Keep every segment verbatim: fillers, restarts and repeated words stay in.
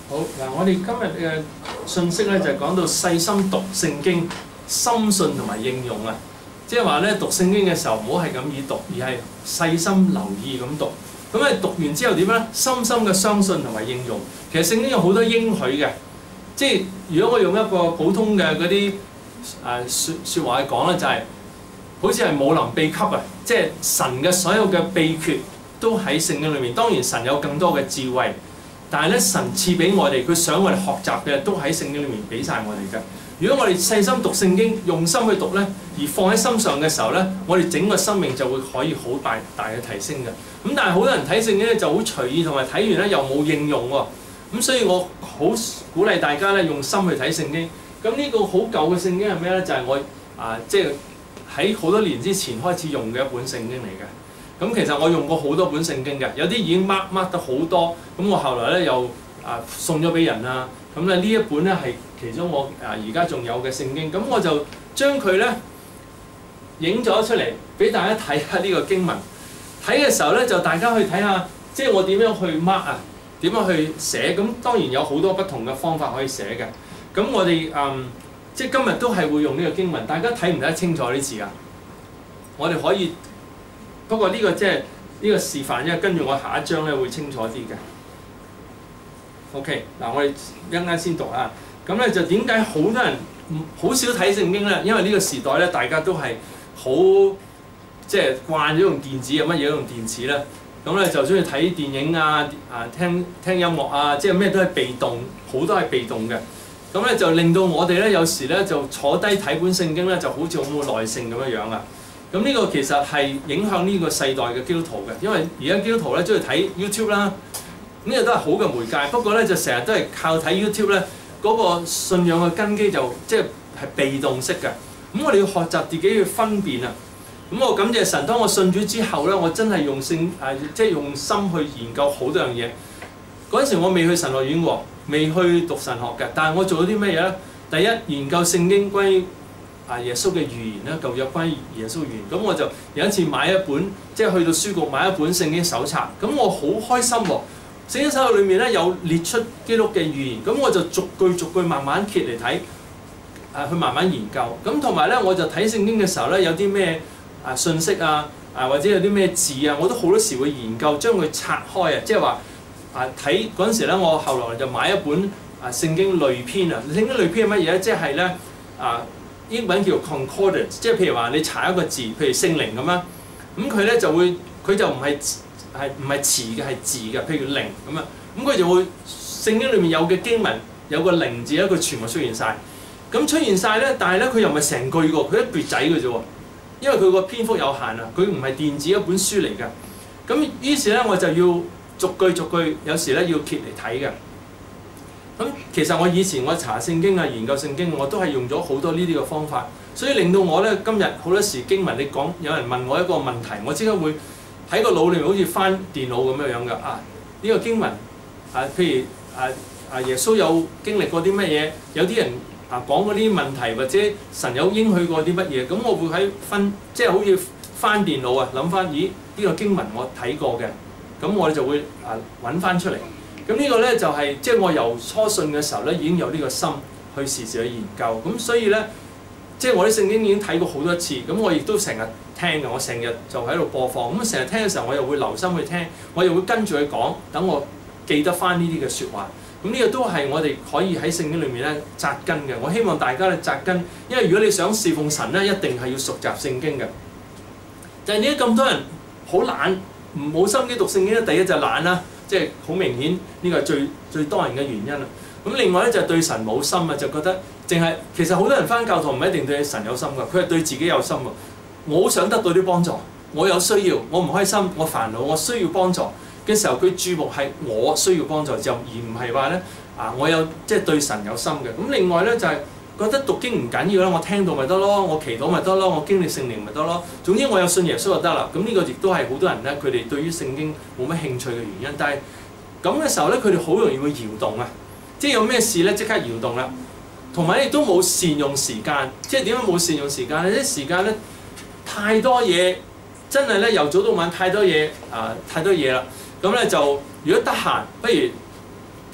好嗱，我哋今日嘅信息咧就係講到細心讀聖經、深信同埋應用啊。即係話咧，讀聖經嘅時候唔好係咁易讀，而係細心留意咁讀。咁你讀完之後點咧？深深嘅相信同埋應用。其實聖經有好多應許嘅，即係如果我用一個普通嘅嗰啲誒説説話去講咧，就係、是、好似係武林秘笈啊！即係神嘅所有嘅秘訣都喺聖經裏面。當然神有更多嘅智慧。但係咧，神賜俾我哋，佢想我哋學習嘅都喺聖經裏面俾晒我哋嘅。如果我哋細心讀聖經，用心去讀咧，而放喺心上嘅時候咧，我哋整個生命就會可以好大大嘅提升嘅。咁但係好多人睇聖經咧就好隨意，同埋睇完咧又冇應用喎。咁所以我好鼓勵大家咧用心去睇聖經。咁呢個好舊嘅聖經係咩咧？就係、是、我啊，即係喺好多年之前開始用嘅一本聖經嚟嘅。咁其實我用過好多本聖經嘅，有啲已經 mark mark 得好多，咁我後來咧又啊送咗俾人啦。咁咧呢一本咧係其中我啊而家仲有嘅聖經，咁我就將佢咧影咗出嚟俾大家睇下呢個經文。睇嘅時候咧就大家去睇下，即係我點樣去 mark 啊，點樣去寫。咁當然有好多不同嘅方法可以寫嘅。咁我哋嗯即係今日都係會用呢個經文，大家睇唔睇得清楚啲字啊？我哋可以。不過呢個即係呢個示範，因為跟住我下一章咧會清楚啲嘅。OK， 嗱我哋一陣間先讀啊。咁咧就點解好多人好少睇聖經咧？因為呢個時代咧，大家都係好即係慣咗用電子，有乜嘢都用電子咧。咁咧就中意睇電影啊、啊聽聽音樂啊，即係咩都係被動，好多係被動嘅。咁咧就令到我哋咧有時咧就坐低睇本聖經咧，就好似好冇耐性咁樣樣啊。咁呢個其實係影響呢個世代嘅基督徒嘅，因為而家基督徒咧中意睇 YouTube 啦，呢個都係好嘅媒介。不過咧就成日都係靠睇 YouTube 咧，嗰個信仰嘅根基就即係係被動式嘅。咁我哋要學習自己去分辨啊。咁我感謝神，當我信主之後咧，我真係用聖誒即係用心去研究好多樣嘢。嗰陣時我未去神學院喎，未去讀神學嘅，但係我做咗啲咩嘢咧？第一，研究聖經關於啊！耶穌嘅預言啦，舊約關於耶穌預言，咁我就有一次買一本，即係去到書局買一本聖經手冊，咁我好開心喎！聖經手冊裏面咧有列出基督嘅預言，咁我就逐句逐句慢慢揭嚟睇，啊去慢慢研究，咁同埋咧我就睇聖經嘅時候咧有啲咩啊信息啊，啊或者有啲咩字啊，我都好多時會研究將佢拆開啊，即係話啊睇嗰陣時咧，我後來就買一本啊聖經類篇啊，聖經類篇係乜嘢咧？即係咧啊〜英文叫 concordance， 即係譬如話你查一個字，譬如聖靈咁樣，咁佢咧就會佢就唔係係唔係詞嘅係字嘅，譬如靈咁啊，咁佢就會聖經裏面有嘅經文有個靈字咧，佢全部出現晒。咁出現晒咧，但係咧佢又唔係成句㗎，佢一橛仔嘅啫喎，因為佢個篇幅有限啊，佢唔係電子一本書嚟嘅。咁於是咧我就要逐句逐句，有時咧要揭嚟睇嘅。咁其實我以前我查聖經啊、研究聖經，我都係用咗好多呢啲嘅方法，所以令到我咧今日好多時經文你講，有人問我一個問題，我即刻會喺個腦裏面好似翻電腦咁樣樣嘅啊！呢個經文啊，譬如啊啊耶穌有經歷過啲乜嘢，有啲人啊講嗰啲問題，或者神有應許過啲乜嘢，咁我會喺分即係好似翻電腦啊，諗翻咦呢個經文我睇過嘅，咁我哋就會啊揾翻出嚟。咁呢個咧就係即係我由初信嘅時候咧已經有呢個心去時時去研究，咁所以咧即係我啲聖經已經睇過好多次，咁我亦都成日聽嘅，我成日就喺度播放，咁成日聽嘅時候我又會留心去聽，我又會跟住佢講，等我記得翻呢啲嘅説話。咁呢個都係我哋可以喺聖經裏面咧扎根嘅。我希望大家咧扎根，因為如果你想侍奉神咧，一定係要熟習聖經嘅。但係點解咁多人好懶，唔冇心機讀聖經咧？第一就係懶啦。即係好明顯，呢個係最最多人嘅原因啦。咁另外咧就係對神冇心啊，就覺得淨係其實好多人返教堂唔一定對神有心㗎，佢係對自己有心喎。我好想得到啲幫助，我有需要，我唔開心，我煩惱，我需要幫助嘅時候，佢注目係我需要幫助就而唔係話咧啊，我有即係對神有心嘅。咁另外咧就係覺得讀經唔緊要啦，我聽到咪得咯，我祈禱咪得咯，我經歷聖靈咪得咯。總之我有信耶穌就得啦。咁呢個亦都係好多人咧，佢哋對於聖經冇乜興趣嘅原因。但係咁嘅時候咧，佢哋好容易會搖動啊！即係有咩事咧，即刻搖動啦。同埋亦都冇善用時間。即係點解冇善用時間咧？啲時間咧太多嘢，真係咧由早到晚太多嘢啊、呃，太多嘢啦。咁咧就如果得閒，不如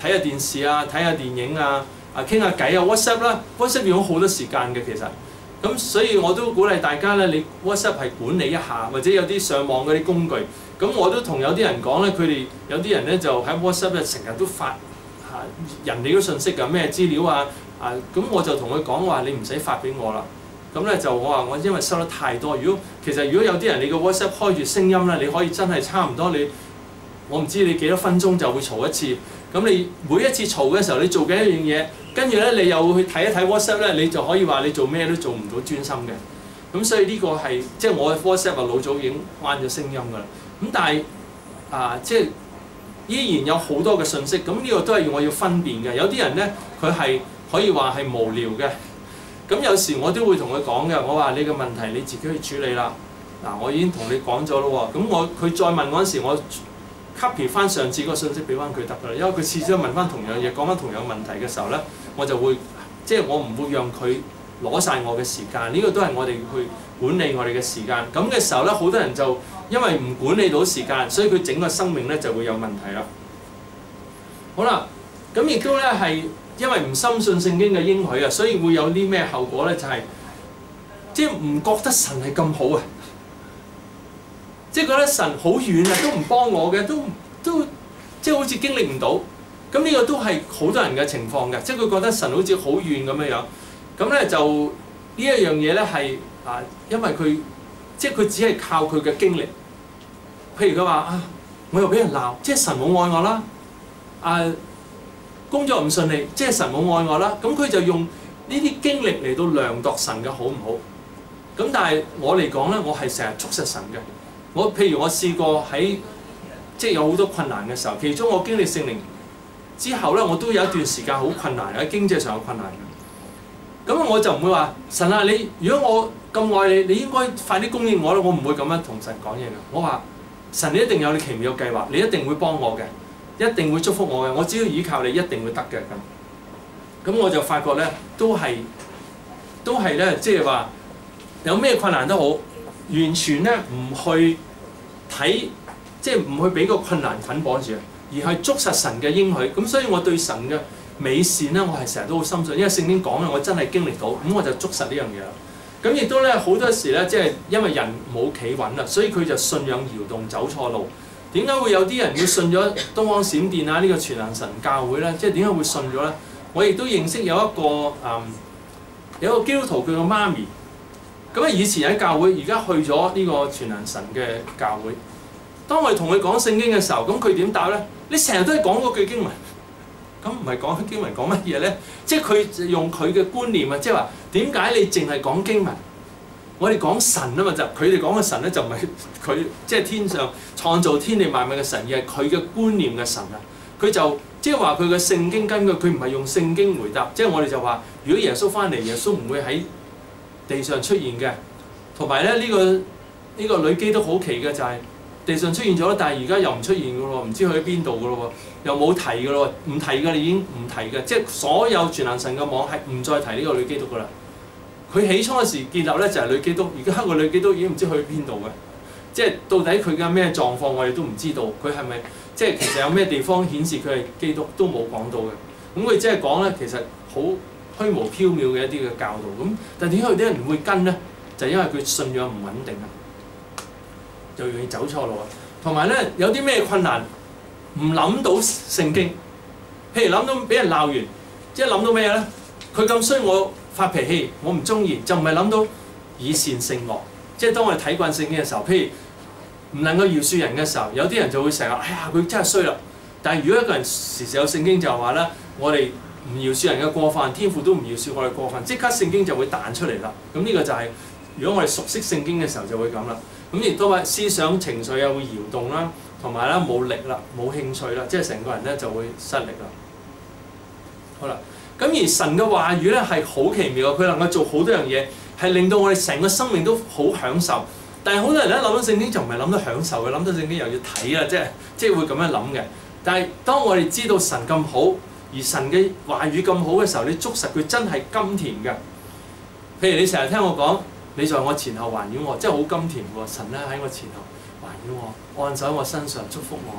睇下電視啊，睇下電影啊，啊傾下偈啊 ，WhatsApp 啦 ，WhatsApp 用咗好多時間嘅其實。咁所以我都鼓勵大家咧，你 WhatsApp 係管理一下，或者有啲上網嗰啲工具。咁我都同有啲人講咧，佢哋有啲人咧就喺 WhatsApp 咧成日都發嚇人哋嘅信息㗎，咩資料啊啊，咁我就同佢講話，你唔使發俾我啦。咁咧就我話我因為收得太多，如果其實如果有啲人你個 WhatsApp 開住聲音咧，你可以真係差唔多你，我唔知你幾多分鐘就會嘈一次。咁你每一次嘈嘅時候，你做緊一樣嘢，跟住咧你又去睇一睇 WhatsApp 咧，你就可以話你做咩都做唔到專心嘅。咁所以呢個係即係我 WhatsApp 啊老早已經關咗聲音㗎啦。咁但係啊，即係依然有好多嘅信息，咁呢個都係我要分辨嘅。有啲人咧佢係可以話係無聊嘅。咁有時我都會同佢講嘅，我話你嘅問題你自己去處理啦。嗱，我已經同你講咗咯喎，咁我佢再問嗰陣時，我 copy 翻上次個信息俾翻佢得㗎啦。因為佢次次都問翻同樣嘢，講翻同樣問題嘅時候咧，我就會即係我唔會讓佢攞晒我嘅時間。呢個都係我哋去管理我哋嘅時間。咁嘅時候咧，好多人就因為唔管理到時間，所以佢整個生命咧就會有問題啦。好啦，咁亦都咧係。因為唔深信聖經嘅應許啊，所以會有啲咩後果咧？就係即係唔覺得神係咁好啊，即係覺得神好遠啊，都唔幫我嘅，都都即係好似經歷唔到。咁呢個都係好多人嘅情況嘅，即係佢覺得神好似好遠咁樣樣。咁咧就呢一樣嘢咧係啊，因為佢即係佢只係靠佢嘅經歷。譬如佢話啊，我又俾人鬧，即係神冇愛我啦，啊。工作唔順利，即係神冇愛我啦。咁佢就用呢啲經歷嚟到量度神嘅好唔好。咁但係我嚟講咧，我係成日捉實神嘅。我譬如我試過喺即係有好多困難嘅時候，其中我經歷聖靈之後咧，我都有一段時間好困難，喺經濟上有困難嘅。咁我就唔會話神啊，你如果我咁愛你，你應該快啲供應我啦。我唔會咁樣同神講嘢嘅。我話神，你一定有你奇妙嘅計劃，你一定會幫我嘅。一定會祝福我嘅，我只要依靠你，一定會得嘅咁。咁我就發覺咧，都係都係咧，即係話有咩困難都好，完全咧唔去睇，即係唔去俾個困難捆綁住，而係捉實神嘅應許。咁所以我對神嘅美善咧，我係成日都好深信，因為聖經講嘅，我真係經歷到，咁我就捉實呢樣嘢啦。咁亦都咧好多時咧，即係因為人冇企穩啦，所以佢就信仰搖動，走錯路。點解會有啲人要信咗東方閃電啊？呢、這個全能神教會咧，即係點解會信咗咧？我亦都認識有一個誒、嗯，有一個基督徒佢個媽咪，咁啊以前喺教會，而家去咗呢個全能神嘅教會。當我哋同佢講聖經嘅時候，咁佢點答咧？你成日都係講嗰句經文，咁唔係講經文講乜嘢咧？即係佢用佢嘅觀念啊，即係話點解你淨係講經文？我哋講神啊嘛，就佢哋講嘅神咧就唔係佢即係天上創造天地萬物嘅神，而係佢嘅觀念嘅神啊。佢就即係話佢嘅聖經根據，佢唔係用聖經回答。即係我哋就話，如果耶穌翻嚟，耶穌唔會喺地上出現嘅。同埋咧呢個呢個女基督好奇嘅就係地上出現咗，但係而家又唔出現嘅咯，唔知去咗邊度嘅咯，又冇提嘅咯，唔提嘅你已經唔提嘅，即係所有全能神嘅網係唔再提呢個女基督嘅啦。佢起初嗰時建立咧就係女基督，而家個女基督已經唔知去邊度嘅，即係到底佢嘅咩狀況我哋都唔知道。佢係咪即係其實有咩地方顯示佢係基督都冇講到嘅。咁佢即係講咧，其實好虛無縹緲嘅一啲嘅教導。咁但係點解有啲人唔會跟咧？就係因為佢信仰唔穩定啊，就容易走錯路啊。同埋咧有啲咩困難唔諗到聖經，譬如諗到俾人鬧完，即係諗到咩咧？佢咁衰我。發脾氣，我唔中意，就唔係諗到以善勝惡。即係當我哋睇慣聖經嘅時候，譬如唔能夠饒恕人嘅時候，有啲人就會成日，哎呀佢真係衰啦。但係如果一個人時時有聖經就係話咧，我哋唔饒恕人嘅過犯，天父都唔饒恕我哋過犯，即刻聖經就會彈出嚟啦。咁呢個就係、是、如果我哋熟悉聖經嘅時候就會咁啦。咁亦都係思想情緒又會搖動啦，同埋咧冇力啦，冇興趣啦，即係成個人咧就會失力啦。好啦。咁而神嘅話語咧係好奇妙，佢能夠做好多樣嘢，係令到我哋成個生命都好享受。但係好多人咧諗到聖經就唔係諗到享受嘅，諗到聖經又要睇啦，即係即係會咁樣諗嘅。但係當我哋知道神咁好，而神嘅話語咁好嘅時候，你捉實佢真係甘甜嘅。譬如你成日聽我講，你在我前後環繞我，真係好甘甜喎。神咧喺我前後環繞我，按手喺我身上祝福我。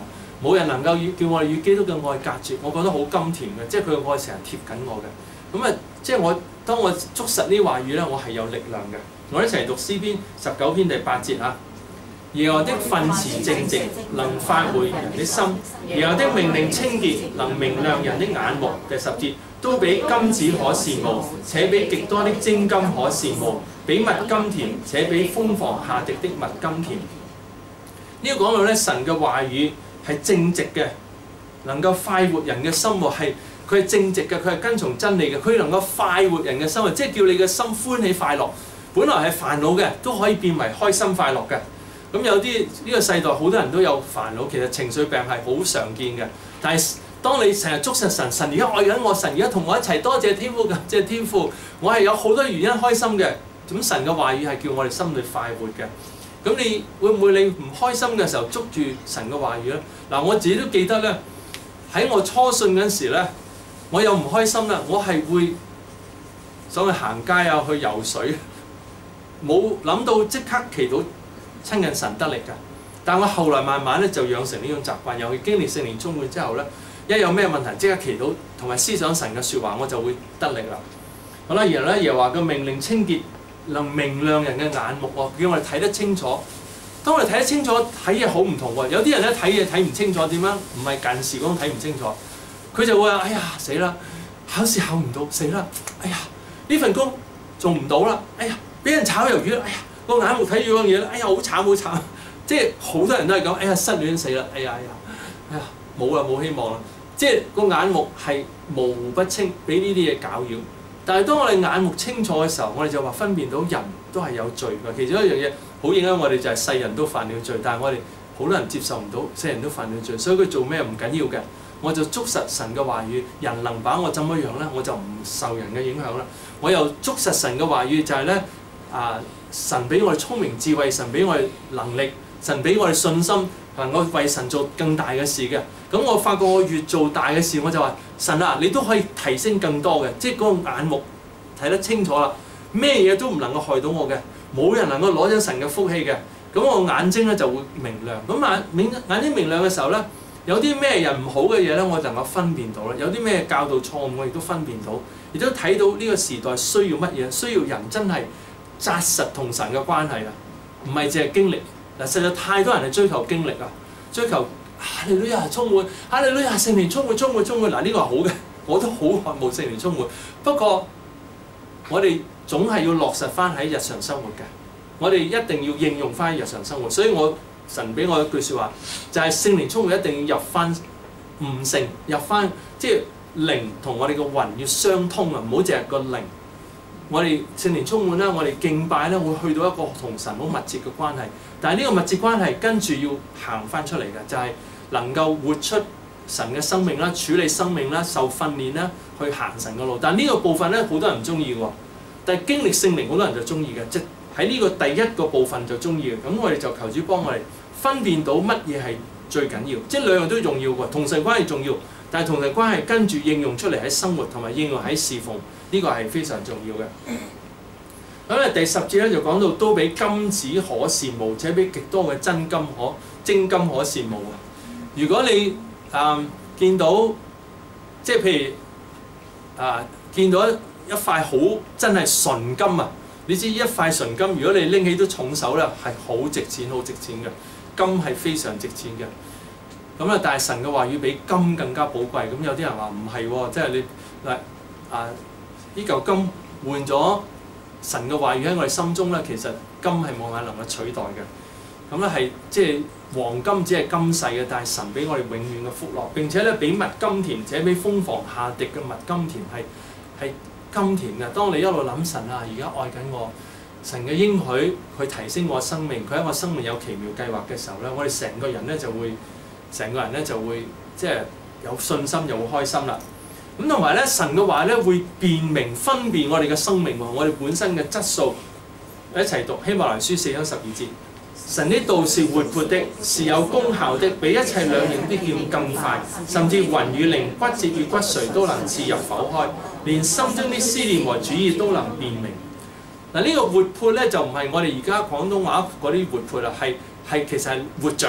冇人能夠與叫我哋與基督嘅愛隔絕，我覺得好甘甜嘅，即係佢嘅愛成日貼緊我嘅。咁啊，即係我當我捉實呢話語咧，我係有力量嘅。我哋一齊讀詩篇十九篇第八節嚇。耶和華的訓詞正直，能發回人的心；耶和華的命令清潔，能明亮人的眼目。第十節，都比金子可羨慕，且比極多的精金可羨慕，比蜜甘甜，且比蜂房下滴的蜜甘甜。呢個講到咧，神嘅話語係正直嘅，能夠快活人嘅心喎，係佢係正直嘅，佢係跟從真理嘅，佢能夠快活人嘅心啊，即係叫你嘅心歡喜快樂。本來係煩惱嘅，都可以變為開心快樂嘅。咁有啲呢個世代好多人都有煩惱，其實情緒病係好常見嘅。但係當你成日捉實神，神而家愛緊我，神而家同我一齊，多謝天父，感謝天父，我係有好多原因開心嘅。咁神嘅話語係叫我哋心裏快活嘅。咁你會唔會你唔開心嘅時候捉住神嘅話語咧？嗱，我自己都記得咧，喺我初信嗰陣時咧，我又唔開心啦，我係會想去行街啊，去游水，冇諗到即刻祈禱親近神得力㗎。但我後來慢慢咧就養成呢種習慣，尤其經歷聖靈充滿之後咧，一有咩問題即刻祈禱同埋思想神嘅説話，我就會得力啦。好啦，然後咧又話個命令清潔，能明亮人嘅眼目喎，叫我哋睇得清楚。當我哋睇得清楚，睇嘢好唔同喎。有啲人咧睇嘢睇唔清楚，點樣？唔係近視嗰種睇唔清楚，佢就會話：哎呀死啦！考試考唔到，死啦！哎呀呢份工做唔到啦！哎呀俾人炒魷魚啦！哎呀個眼目睇住嗰樣嘢咧，哎呀好慘好慘！即係好多人都係咁，哎呀失戀死啦！哎呀哎呀哎呀冇啦冇希望啦！即係個眼目係模糊不清，俾呢啲嘢攪擾。但係當我哋眼目清楚嘅時候，我哋就話分辨到人都係有罪嘅。其中一樣嘢好影響我哋就係世人都犯了罪，但係我哋好多人接受唔到世人都犯了罪，所以佢做咩唔緊要嘅，我就捉實神嘅話語。人能把我怎麼樣咧，我就唔受人嘅影響啦。我又捉實神嘅話語就係咧啊，神俾我哋聰明智慧，神俾我哋能力，神俾我哋信心，能夠為神做更大嘅事嘅。咁我發覺我越做大嘅事，我就話神啊，你都可以提升更多嘅，即係嗰個眼目睇得清楚啦，咩嘢都唔能夠害到我嘅，冇人能夠攞咗神嘅福氣嘅。咁我眼睛咧就會明亮。咁眼明眼睛明亮嘅時候咧，有啲咩人唔好嘅嘢咧，我就能夠分辨到啦。有啲咩教導錯誤，我亦都分辨到，亦都睇到呢個時代需要乜嘢，需要人真係紮實同神嘅關係啊，唔係淨係經歷。嗱，實在太多人係追求經歷啊，追求哈利路亞充滿，哈利路亞聖靈充滿充滿充滿。嗱，呢個係好嘅，我都好渴慕聖靈充滿。不過我哋總係要落實翻喺日常生活嘅，我哋一定要應用翻日常生活。所以我神俾我一句説話，就係聖靈充滿一定要入翻悟性，入翻即係靈同我哋嘅魂要相通啊，唔好淨係個靈。我哋聖靈充滿啦，我哋敬拜咧會去到一個同神好密切嘅關係。但係呢個密切關係跟住要行翻出嚟嘅，就係、是、能夠活出神嘅生命啦，處理生命啦，受訓練啦，去行神嘅路。但係呢個部分咧，好多人唔中意喎。但係經歷聖靈，好多人就中意嘅，即係喺呢個第一個部分就中意嘅。咁我哋就求主幫我哋分辨到乜嘢係最緊要，即係兩樣都重要喎。同神關係重要，但係同神關係跟住應用出嚟喺生活同埋應用喺侍奉，呢、這個係非常重要嘅。咁咧第十節咧就講到都比金子可羨慕，且比極多嘅真金可精金可羨慕啊！如果你啊、呃、見到即係譬如啊、呃、見到一塊好真係純金啊，你知一塊純金，如果你拎起都重手咧，係好值錢好值錢嘅，金係非常值錢嘅。咁咧，但係神嘅話語比金更加寶貴。咁有啲人話唔係喎，即係你嗱啊呢嚿金換咗神嘅話語喺我哋心中咧，其實金係冇眼能夠取代嘅。咁咧係即係黃金只係今世嘅，但係神俾我哋永遠嘅福樂。並且咧比蜜甘甜，且比蜂房下滴嘅蜜甘甜係係甘甜嘅。當你一路諗神啊，而家愛緊我，神嘅應許去提升我生命，佢喺我生命有奇妙計劃嘅時候咧，我哋成個人咧就會成個人咧就會即係有信心，又會開心啦。咁同埋咧，神嘅話咧會辨明分辨我哋嘅生命喎，我哋本身嘅質素。一齊讀希伯來書四章十二節。神的道是活潑的，是有功效的，比一切兩刃的劍更快，甚至魂與靈、骨節與骨髓都能刺入剖開，連心中的思念和主意都能辨明。嗱，呢個活潑咧就唔係我哋而家廣東話嗰啲活潑啦，係係其實係活着，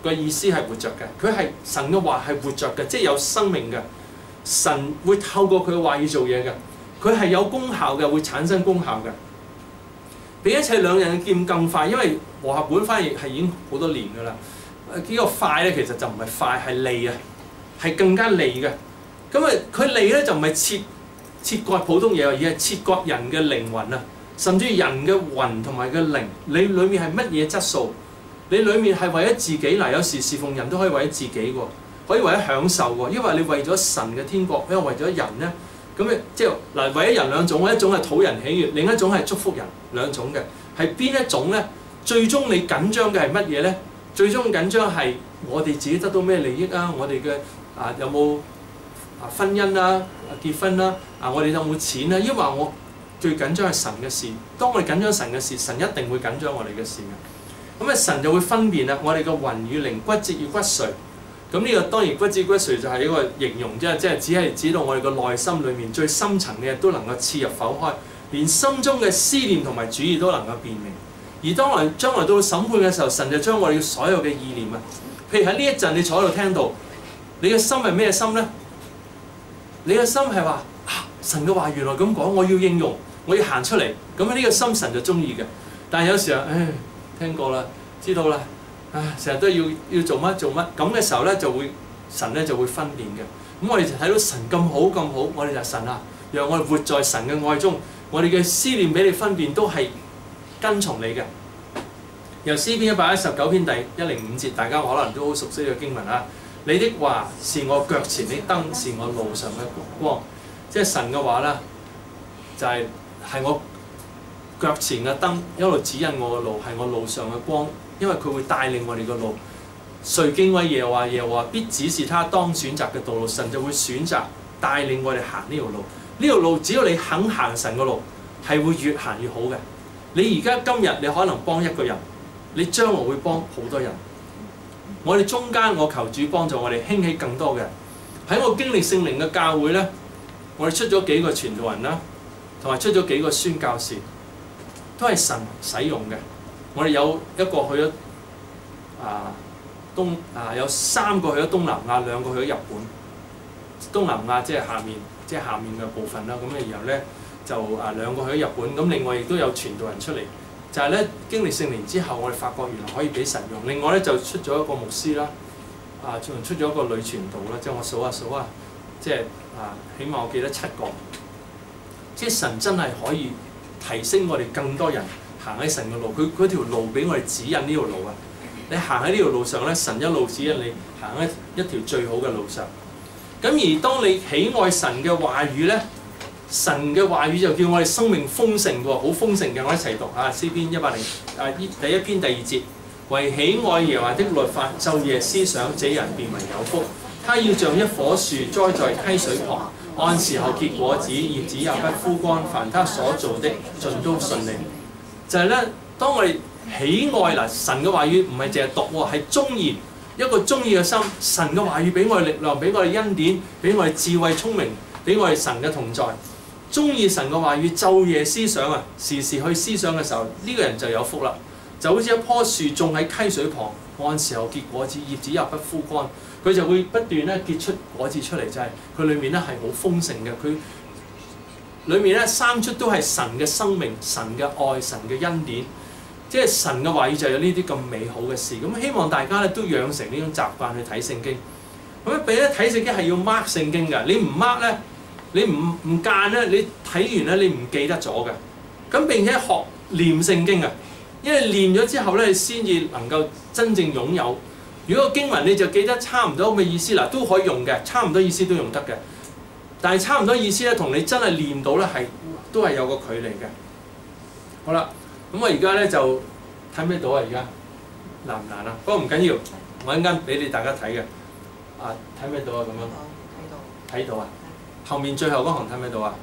個意思係活着嘅，佢係神嘅話係活着嘅，即係有生命嘅。神會透過佢嘅話語做嘢嘅，佢係有功效嘅，會產生功效嘅。比一切兩刃嘅劍更快，因為和合本翻譯係已經好多年㗎啦。呢個快咧其實就唔係快，係利啊，係更加利嘅。咁啊，佢利咧就唔係切切割普通嘢，而係切割人嘅靈魂啊，甚至人嘅魂同埋嘅靈。你裡面係乜嘢質素？你裡面係為咗自己嗱，有時侍奉人都可以為咗自己喎，可以為咗享受喎，因為你為咗神嘅天國，因為為咗人咧，咁誒即係嗱，為咗人兩種，一種係討人喜悅，另一種係祝福人，兩種嘅係邊一種咧？最終你緊張嘅係乜嘢咧？最終緊張係我哋自己得到咩利益啊？我哋嘅啊有冇啊婚姻啦、啊、結婚啦啊？我哋有冇錢啊？因為我最緊張係神嘅事。當我哋緊張神嘅事，神一定會緊張我哋嘅事嘅。咁啊，神就會分辨啦，我哋嘅魂與靈、骨節與骨髓。咁呢個當然骨節骨髓就係一個形容啫，即係只係指到我哋個內心裡面最深層嘅嘢都能夠刺入剖開，連心中嘅思念同埋主意都能夠辨明。而當來將來到審判嘅時候，神就將我哋所有嘅意念啊，譬如喺呢一陣你坐喺度聽到，你嘅心係咩心咧？你嘅心係話啊，神嘅話原來咁講，我要應用，我要行出嚟，咁呢個心神就中意嘅。但係有時候，唉，聽過啦，知道啦，唉，成日都要要做乜做乜，咁嘅時候咧就會神咧就會分辨嘅。咁我哋就睇到神咁好咁好，我哋就神啊，讓我哋活在神嘅愛中，我哋嘅思念俾你分辨都係跟從你嘅。由詩篇一百一十九篇第一零五節，大家可能都好熟悉嘅經文啊。你的話是我腳前的燈，是我路上嘅光。即係神嘅話啦，就係、是、係我腳前嘅燈，一路指引我嘅路，係我路上嘅光。因為佢會帶領我哋嘅路。誰敬畏耶和華，耶和華必指示他當選擇嘅道路，神就會選擇帶領我哋行呢條路。呢條路只要你肯行神嘅路，係會越行越好嘅。你而家今日你可能幫一個人，你將來會幫好多人。我哋中間，我求主幫助我哋興起更多嘅人。喺我經歷聖靈嘅教會咧，我哋出咗幾個傳道人啦，同埋出咗幾個宣教士，都係神使用嘅。我哋有一個去咗啊東啊，有三個去咗東南亞，兩個去咗日本。東南亞即係下面，即係下面嘅部分啦。咁嘅然後咧就啊兩個去咗日本，咁另外亦都有傳道人出嚟。就係咧經歷聖靈之後，我哋發覺原來可以俾神用。另外咧就出咗一個牧師啦，啊仲出咗一個女傳道啦，即係我數下數啊，即係啊起碼我記得七個。即係神真係可以提升我哋更多人行喺神嘅路，佢嗰條路俾我哋指引呢條路啊！你行喺呢條路上咧，神一路指引你行喺一條最好嘅路上。咁而當你喜愛神嘅話語咧，神嘅話語就叫我哋生命豐盛喎，好豐盛嘅。我一齊讀啊，詩篇一百零啊第一篇第二節，為喜愛耶和華的律法，晝夜思想，這人便為有福。他要像一棵樹栽在溪水旁，按時候結果子，葉子也不枯乾，凡他所做的盡都順利。就係、是、咧，當我哋喜愛嗱神嘅話語，唔係淨係讀喎，係鍾意一個鍾意嘅心。神嘅話語俾我哋力量，俾我哋恩典，俾我哋智慧聰明，俾我哋神嘅同在。鍾意神嘅話語，晝夜思想啊，時時去思想嘅時候，呢、這個人就有福啦。就好似一棵樹種喺溪水旁，按時候結果子，葉子也不枯乾，佢就會不斷咧結出果子出嚟，就係佢裏面咧係好豐盛嘅。佢裏面咧生出都係神嘅生命、神嘅愛、神嘅恩典，即係神嘅話語就有呢啲咁美好嘅事。咁希望大家咧都養成呢種習慣去睇聖經。咁俾咧睇聖經係要 mark 聖經㗎，你唔 mark 咧。你唔唔間咧，你睇完咧，你唔記得咗嘅。咁並且學念聖經啊，因為念咗之後咧，你先至能夠真正擁有。如果個經文你就記得差唔多咁嘅意思嗱，都可以用嘅，差唔多意思都用得嘅。但係差唔多意思咧，同你真係念到咧係都係有個距離嘅。好啦，咁我而家咧就睇唔睇到啊？而家難唔難啊？不過唔緊要，我一陣間俾你大家睇嘅。啊，睇唔睇到啊？咁樣睇到，睇到啊！後面最後嗰行睇唔睇到啊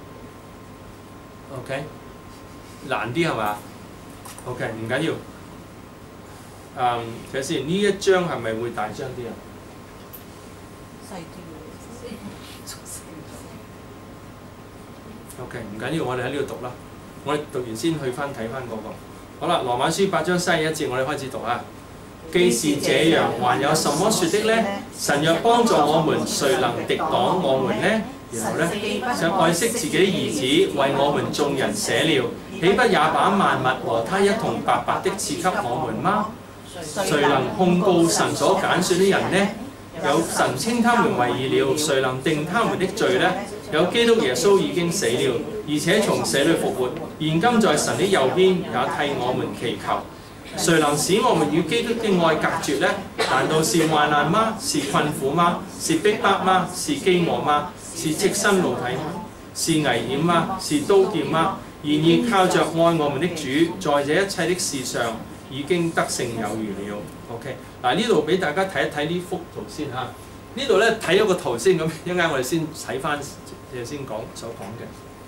？OK， 難啲係嘛 ？OK， 唔緊要。誒，睇下先，呢一張係咪會大張啲啊？細啲。OK， 唔緊要，我哋喺呢度讀啦。我哋讀完先去翻睇翻嗰個。好啦，羅馬書八章三十一節，我哋開始讀啊。 既是這樣，還有什麼說的呢？神若幫助我們，誰能敵擋我們呢？然後呢，想愛惜自己的兒子，為我們眾人捨了，豈不也把萬物和他一同白白的賜給我們嗎？誰能控告神所揀選的人呢？有神稱他們為義了，誰能定他們的罪呢？有基督耶穌已經死了，而且從死裏復活，現今在神的右邊，也替我們祈求。誰能使我們與基督的愛隔絕呢？難道是患難嗎？是困苦嗎？是逼迫嗎？是飢餓嗎？是赤身露體嗎？是危險嗎？是刀劍嗎？然而靠着愛我們的主，在這一切的事上已經得勝有餘了。OK， 嗱呢度俾大家睇一睇呢幅圖先嚇。呢度咧睇一個圖先咁，一陣間我哋先睇翻嘢先講所講嘅。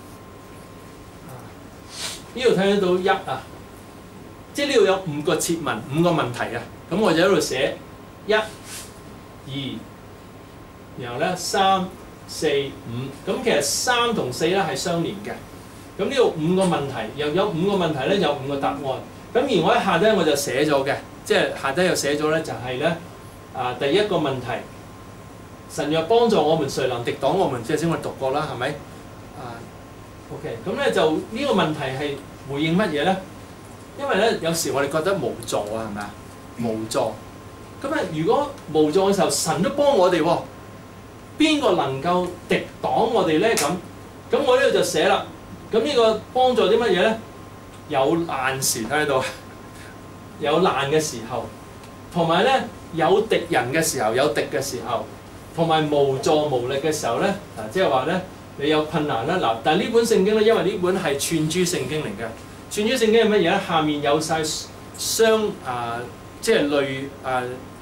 呢度睇得到一啊。即係呢度有五個設問，五個問題啊！咁我就喺度寫一、二，然後咧三、四、五。咁其實三同四咧係相連嘅。咁呢度五個問題，又有五個問題咧，有五個答案。咁而我喺下低我就寫咗嘅，即係下低又寫咗咧，就係咧啊第一個問題，神若幫助我們，誰能敵擋我們？即係先我讀過啦，係咪？啊 ，OK。咁咧就呢個問題係回應乜嘢咧？因為咧，有時我哋覺得無助啊，係咪啊？無助。咁啊，如果無助嘅時候，神都幫我哋喎，邊個能夠敵擋我哋咧？咁，咁我呢度就寫啦。咁呢個幫助啲乜嘢咧？有難時喺度，有難嘅時候，同埋咧有敵人嘅時候，有敵嘅時候，同埋無助無力嘅時候咧，嗱，即係話咧，你有困難啦。嗱，但係呢本聖經咧，因為呢本係串珠聖經嚟嘅。串珠聖經係乜嘢咧？下面有晒相啊，即係類啊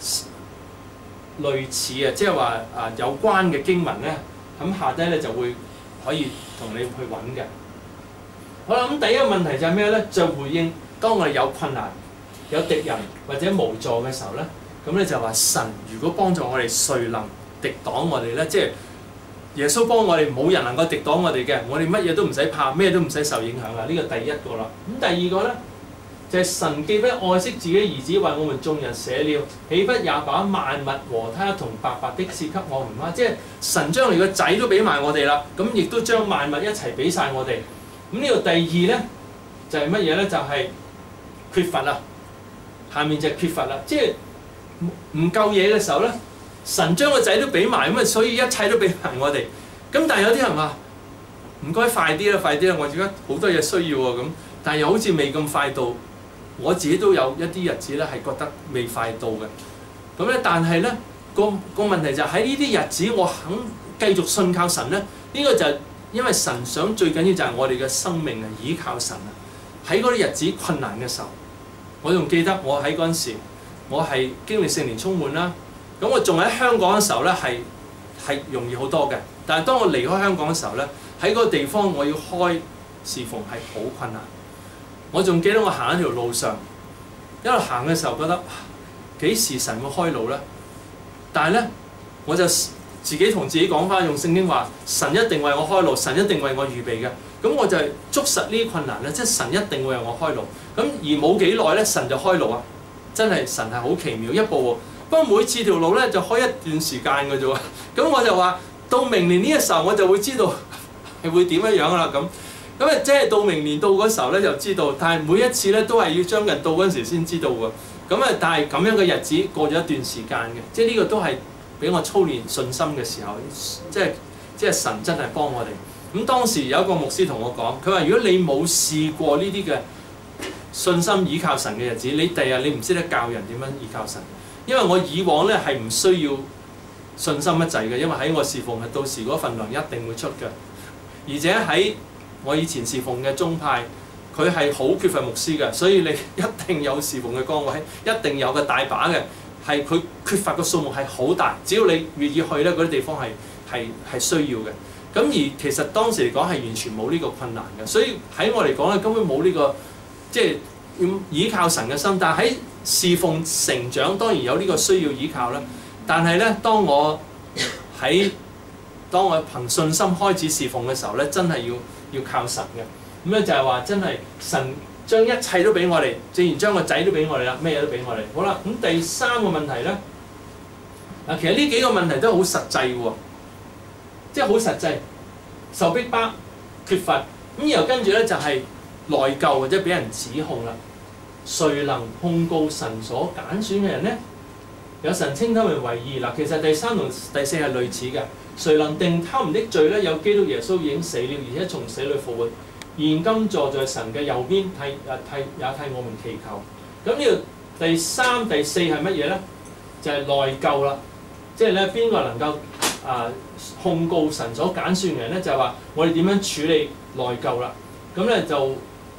類似啊，即係話啊有關嘅經文咧，咁下低咧就會可以同你去揾嘅。好啦，咁第一個問題就係咩咧？就回應當我哋有困難、有敵人或者無助嘅時候咧，咁咧就話神如果幫助我哋，誰能敵擋我哋咧？即係耶穌幫我哋，冇人能夠敵擋我哋嘅，我哋乜嘢都唔使怕，咩都唔使受影響啦。呢個第一個啦。咁第二個咧，就係、是、神既不愛惜自己兒子，為我們眾人捨了，豈不也把萬物和他一同白白的賜給我們嗎？即係神將你個仔都俾埋我哋啦，咁亦都將萬物一齊俾晒我哋。咁呢個第二咧，就係乜嘢咧？就係、是、缺乏啦。下面就係缺乏啦，即係唔夠嘢嘅時候咧。神將個仔都俾埋，咁啊，所以一切都俾埋我哋。咁但係有啲人話唔該快啲啦，快啲啦！我而家好多嘢需要喎咁，但係又好似未咁快到。我自己都有一啲日子咧係覺得未快到嘅。咁咧，但係咧個個問題就喺呢啲日子，我肯繼續信靠神咧。呢、呢個就係因為神想最緊要就係我哋嘅生命啊，倚靠神啊。喺嗰啲日子困難嘅時候，我仲記得我喺嗰陣時，我係經歷聖靈充滿啦。咁我仲喺香港嘅時候咧，係係容易好多嘅。但係當我離開香港嘅時候咧，喺嗰個地方我要開侍奉係好困難。我仲記得我行一條路上，一路行嘅時候覺得幾時神會開路咧？但係咧，我就自己同自己講翻，用聖經話：神一定為我開路，神一定為我預備嘅。咁我就係捉實呢啲困難咧，即係神一定會為我開路。咁而冇幾耐咧，神就開路啊！真係神係好奇妙一步喎。不過每次條路咧就開一段時間嘅啫喎，咁我就話到明年呢個時候我就會知道係會點樣樣啦咁，咁啊即係到明年到嗰時候咧就知道，但係每一次咧都係要將近到嗰陣時先知道喎，咁啊但係咁樣嘅日子過咗一段時間嘅，即係呢個都係俾我操練信心嘅時候，即係即係神真係幫我哋。咁當時有一個牧師同我講，佢話如果你冇試過呢啲嘅信心倚靠神嘅日子，你第日你唔識得教人點樣倚靠神。因為我以往咧係唔需要信心一滯嘅，因為喺我侍奉係到時嗰份糧一定會出嘅，而且喺我以前侍奉嘅宗派，佢係好缺乏牧師嘅，所以你一定有侍奉嘅崗位，一定有嘅大把嘅，係佢缺乏嘅數目係好大，只要你願意去咧，嗰啲地方係係係需要嘅。咁而其實當時嚟講係完全冇呢個困難嘅，所以喺我嚟講咧根本冇呢個即係要倚靠神嘅心，但係喺侍奉成長當然有呢個需要依靠啦，但係咧，當我喺當我憑信心開始侍奉嘅時候咧，真係要要靠神嘅。咁咧就係話真係神將一切都俾我哋，自然將個仔都俾我哋啦，咩嘢都俾我哋。好啦，咁第三個問題咧，嗱其實呢幾個問題都好實際喎，即係好實際，受逼迫、缺乏，咁然後跟住咧就係內疚或者俾人指控啦。誰能控告神所揀選嘅人呢？有神稱他們為義。嗱，其實第三同第四係類似嘅。誰能定他們的罪呢？有基督耶穌已經死了，而且從死裏復活，現今坐在神嘅右邊，替啊替也替我們祈求。咁呢度第三、第四係乜嘢呢？就係、是、內疚啦，即係咧邊個能夠啊控告神所揀選嘅人呢？就係、是、話我哋點樣處理內疚啦。咁咧就。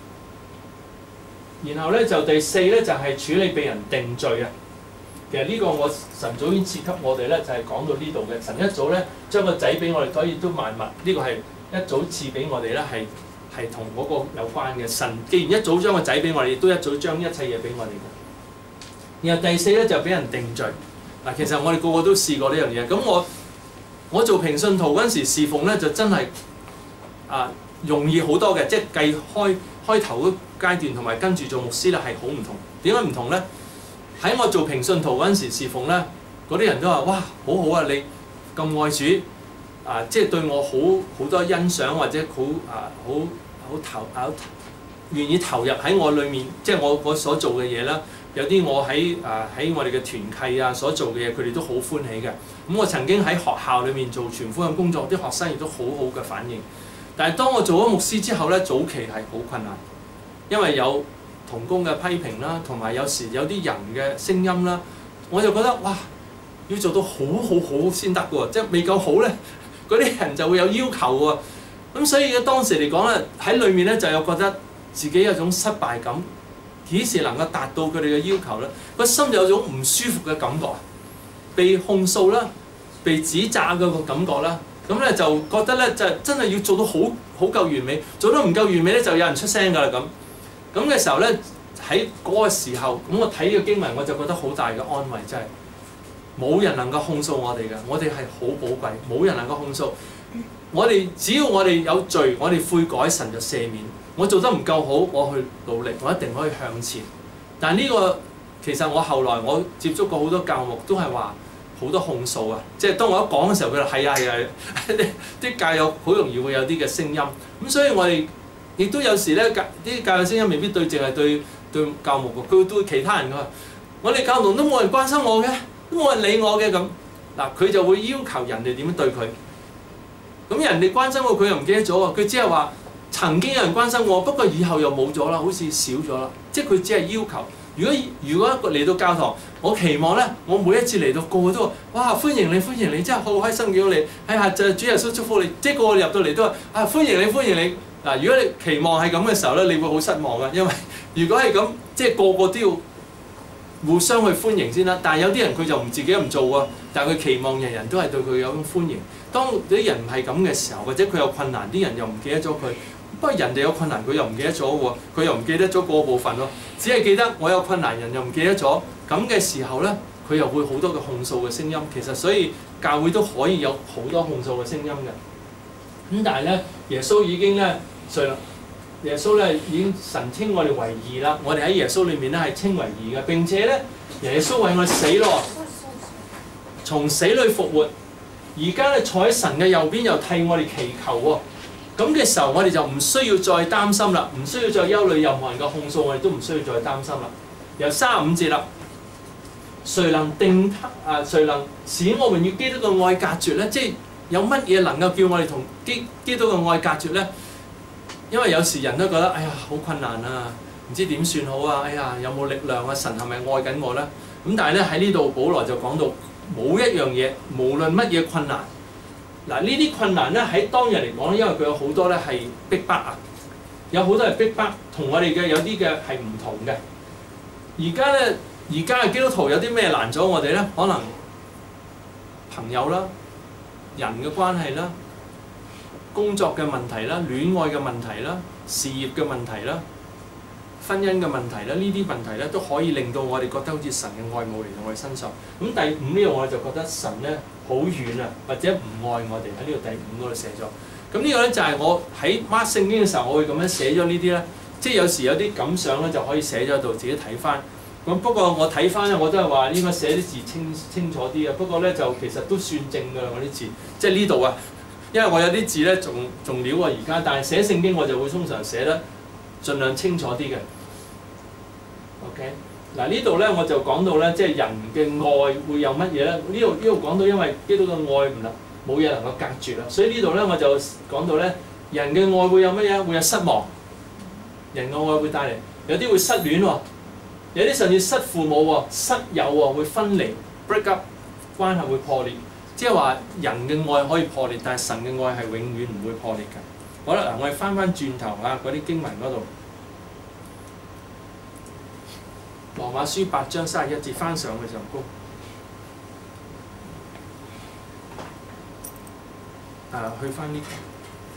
然後咧就第四咧就係、是、處理被人定罪啊！其實呢個我神早已經賜給我哋咧，就係、是、講到呢度嘅。神一早咧將個仔俾我哋，所以都萬物呢、這個係一早賜俾我哋咧，係係同嗰個有關嘅。神既然一早將個仔俾我哋，亦都一早將一切嘢俾我哋嘅。然後第四咧就俾人定罪嗱，其實我哋個個都試過呢樣嘢。咁我我做平信徒嗰陣時侍奉咧，就真係啊容易好多嘅，即係計開開頭嗰階段同埋跟住做牧師咧係好唔同。點解唔同咧？喺我做平信徒嗰陣時侍奉咧，嗰啲人都話：哇，好好啊！你咁愛主啊，即係對我好好多欣賞或者好啊好好投啊願意投入喺我裏面，即係我我所做嘅嘢啦。有啲我喺啊喺我哋嘅團契啊所做嘅嘢，佢哋都好歡喜嘅。咁我曾經喺學校裏面做傳福音工作，啲學生亦都好好嘅反應。但係當我做咗牧師之後咧，早期係好困難，因為有同工嘅批評啦，同埋有時有啲人嘅聲音啦，我就覺得哇，要做到好好好先得嘅喎，即係未夠好咧，嗰啲人就會有要求喎。咁所以咧當時嚟講咧，喺裏面咧就有覺得自己有種失敗感，幾時能夠達到佢哋嘅要求咧？個心有種唔舒服嘅感覺，被控訴啦，被指責嘅個感覺啦。咁咧就覺得咧就真係要做到好好夠完美，做得唔夠完美咧就有人出聲㗎啦咁。咁嘅時候咧喺嗰個時候，咁我睇呢個經文我就覺得好大嘅安慰，真係冇人能夠控訴我哋嘅，我哋係好寶貴，冇人能夠控訴。我哋只要我哋有罪，我哋悔改，神就赦免。我做得唔夠好，我去努力，我一定可以向前。但係呢個其實我後來我接觸過好多教牧都係話。好多控訴啊！即係當我一講嘅時候，佢話係啊係啊，啲啲教友好容易會有啲嘅聲音。咁所以我哋亦都有時咧，教啲教友聲音未必對，淨係對對教牧嘅，佢會對其他人㗎。我哋教堂都冇人關心我嘅，都冇人理我嘅咁。嗱，佢就會要求人哋點樣對佢。咁人哋關心我，佢又唔記得咗喎。佢只係話曾經有人關心我，不過以後又冇咗啦，好似少咗啦。即係佢只係要求。如果如果嚟到教堂，我期望咧，我每一次嚟到個個都話：哇，歡迎你，歡迎你，真係好開心見到你。係啊，就主耶穌祝福你。即係個個入到嚟都話：啊，歡迎你，歡迎你。嗱，如果你期望係咁嘅時候咧，你會好失望嘅，因為如果係咁，即係個個都要互相去歡迎先啦。但係有啲人佢就唔自己唔做喎，但係佢期望人人都係對佢有種歡迎。當啲人唔係咁嘅時候，或者佢有困難，啲人又唔記得咗佢。不過人哋有困難，佢又唔記得咗喎，佢又唔記得咗嗰部分咯，只係記得我有困難，人又唔記得咗。咁嘅時候咧，佢又會好多嘅控訴嘅聲音。其實所以教會都可以有好多控訴嘅聲音嘅。咁但係咧，耶穌已經咧，耶穌咧已經神稱我哋為義啦。我哋喺耶穌裏面咧係稱為義嘅。並且咧，耶穌為我哋死咯，從死裏復活，而家咧坐喺神嘅右邊，又替我哋祈求喎。咁嘅時候，我哋就唔需要再擔心啦，唔需要再憂慮任何人嘅控訴，我哋都唔需要再擔心啦。由三十五節啦，誰能定他啊？誰能使我們與基督嘅愛隔絕咧？即係有乜嘢能夠叫我哋同基基督嘅愛隔絕咧？因為有時人都覺得，哎呀，好困難啊，唔知點算好啊！哎呀，有冇力量啊？神係咪愛緊我咧？咁但係咧喺呢度，保羅就講到冇一樣嘢，無論乜嘢困難。嗱，呢啲困難咧喺當日嚟講咧，因為佢有好多咧係逼迫啊，有好多係逼迫，同我哋嘅有啲嘅係唔同嘅。而家咧，而家嘅基督徒有啲咩難咗我哋咧？可能朋友啦、人嘅關係啦、工作嘅問題啦、戀愛嘅問題啦、事業嘅問題啦、婚姻嘅問題啦，呢啲問題咧都可以令到我哋覺得好似神嘅愛冇嚟到我哋身上。咁第五呢個我就覺得神咧好遠啊，或者唔愛我哋喺呢度第五嗰度寫咗。咁呢個咧就係我喺 mark 聖經嘅時候，我會咁樣寫咗呢啲咧， 即係有時有啲感想咧就可以寫咗喺度，自己睇翻。咁不過我睇翻咧，我都係話應該寫啲字清清楚啲嘅。不過咧就其實都算正㗎啦，我啲字，即係呢度啊。因為我有啲字咧仲仲潦啊而家，但係寫聖經我就會通常寫得盡量清楚啲嘅。OK， 嗱呢度咧我就講到咧，即係人嘅愛會有乜嘢咧？呢度呢度講到因為基督嘅愛唔能冇嘢能夠隔絕啦，所以呢度咧我就講到咧，人嘅愛會有乜嘢？會有失望，人嘅愛會帶嚟有啲會失戀喎。有啲甚至失父母喎、室友喎，會分離 break up， 關係會破裂。即係話人嘅愛可以破裂，但係神嘅愛係永遠唔會破裂㗎。好啦，嗱，我哋翻翻轉頭啊，嗰啲經文嗰度，羅馬書八章三十一節翻上去上高。啊，去翻呢個。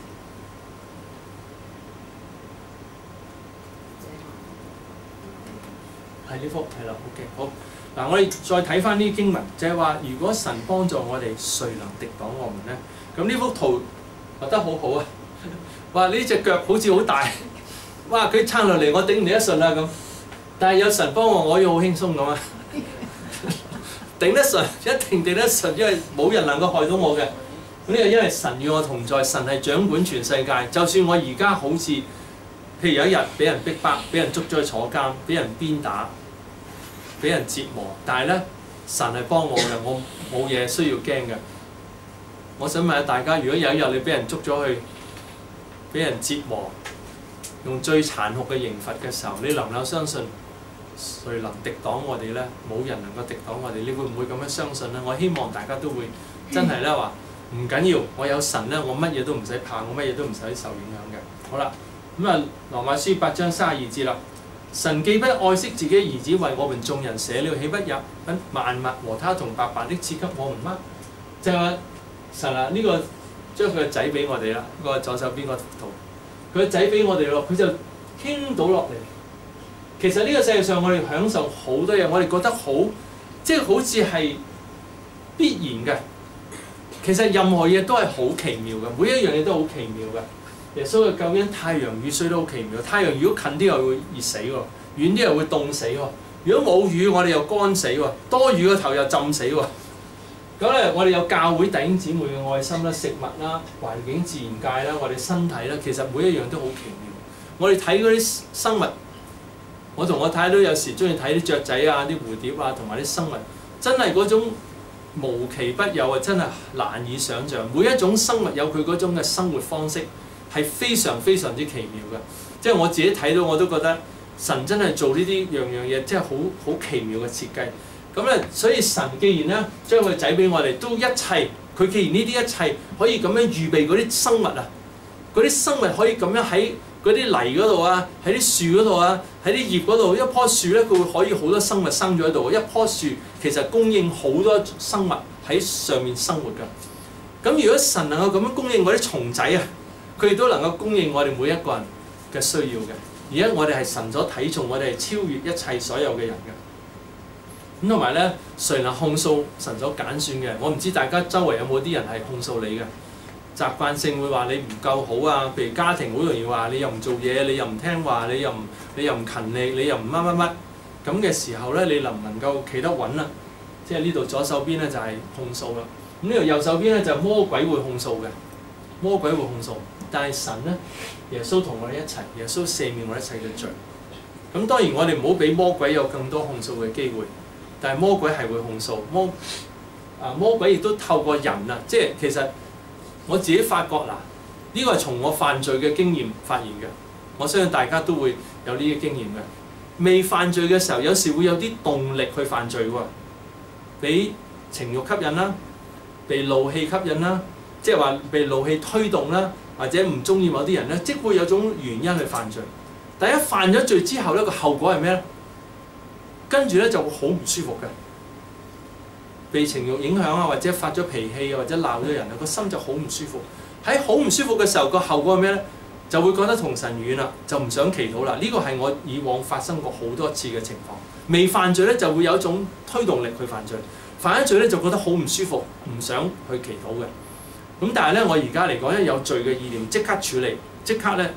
係呢幅係啦 ，OK 好。嗱，我哋再睇翻呢啲經文，就係話，如果神幫助我哋，誰能敵擋我們咧？咁呢幅圖畫得好好啊！哇，呢隻腳好似好大，哇！佢撐落嚟，我頂唔頂得順啊咁。但係有神幫我，我可以好輕鬆咁啊，頂得順，一定頂得順，因為冇人能夠害到我嘅。咁呢個因為神與我同在，神係掌管全世界。就算我而家好似，譬如有一日俾人逼迫，俾人捉咗去坐監，俾人鞭打，俾人折磨，但係咧神係幫我嘅，我冇嘢需要驚嘅。我想問下大家，如果有一日你俾人捉咗去，俾人折磨，用最殘酷嘅刑罰嘅時候，你能唔能相信誰能敵擋我哋咧？冇人能夠敵擋我哋，你會唔會咁樣相信咧？我希望大家都會真係咧話唔緊要，我有神咧，我乜嘢都唔使怕，我乜嘢都唔使受影響嘅。好啦，咁啊，羅馬書八章三十二節啦。神既不愛惜自己嘅兒子，為我們眾人捨了，豈不也等萬物和他同白白的賜給我們嗎？就係話神啊，呢、這個將佢個仔俾我哋啦，嗰、這個左手邊個圖，佢個仔俾我哋咯，佢就傾倒落嚟。其實呢個世界上我哋享受好多嘢，我哋覺得好，即係好似係必然嘅。其實任何嘢都係好奇妙嘅，每一樣嘢都好奇妙嘅。耶穌嘅救恩，太陽雨水都好奇妙。太陽如果近啲又會熱死喎，遠啲又會凍死喎。如果冇雨，我哋又乾死喎；多雨個頭又浸死喎。咁咧，我哋有教會弟兄姊妹嘅愛心啦、食物啦、環境自然界啦、我哋身體啦，其實每一樣都好奇妙。我哋睇嗰啲生物，我同我太太都有時中意睇啲雀仔啊、啲蝴蝶啊，同埋啲生物，真係嗰種無奇不有啊！真係難以想像。每一種生物有佢嗰種嘅生活方式。係非常非常之奇妙嘅，即係我自己睇到我都覺得神真係做呢啲樣樣嘢，即係好好奇妙嘅設計。咁咧，所以神既然咧將佢仔俾我哋，都一切佢既然呢啲一切可以咁樣預備嗰啲生物啊，嗰啲生物可以咁樣喺嗰啲泥嗰度啊，喺啲樹嗰度啊，喺啲葉嗰度，一棵樹咧佢會可以好多生物生咗喺度。一棵樹其實供應好多生物喺上面生活㗎。咁如果神能夠咁樣供應嗰啲蟲仔啊，佢哋都能夠供應我哋每一個人嘅需要嘅，而家我哋係神所睇重，我哋係超越一切所有嘅人嘅。咁同埋咧，誰能控訴神所揀選嘅？我唔知大家周圍有冇啲人係控訴你嘅，習慣性會話你唔夠好啊。譬如家庭好容易話你又唔做嘢，你又唔聽話，你又唔你又唔勤力，你又唔乜乜乜咁嘅時候咧，你能唔能夠企得穩啊？即係呢度左手邊咧就係控訴啦，咁呢度右手邊咧就係魔鬼會控訴嘅，魔鬼會控訴。但係神咧，耶穌同我哋一齊，耶穌赦免我哋一切嘅罪。咁當然我哋唔好俾魔鬼有更多控訴嘅機會。但係魔鬼係會控訴，魔啊魔鬼亦都透過人啊，即係其實我自己發覺嗱，呢個係從我犯罪嘅經驗發現嘅。我相信大家都會有呢啲經驗嘅。未犯罪嘅時候，有時會有啲動力去犯罪喎，俾情慾吸引啦，被怒氣吸引啦，即係話被怒氣推動啦。或者唔中意某啲人咧，即會有種原因去犯罪。但一犯咗罪之後咧，個後果係咩咧？跟住咧就會好唔舒服嘅，被情慾影響啊，或者發咗脾氣啊，或者鬧咗人啊，個心就好唔舒服。喺好唔舒服嘅時候，個後果係咩咧？就會覺得同神遠啦，就唔想祈禱啦。呢個係我以往發生過好多次嘅情況。未犯罪咧，就會有一種推動力去犯罪；犯咗罪咧，就覺得好唔舒服，唔想去祈禱嘅。咁但係咧，我而家嚟講，一有罪嘅意念，即刻處理，即刻咧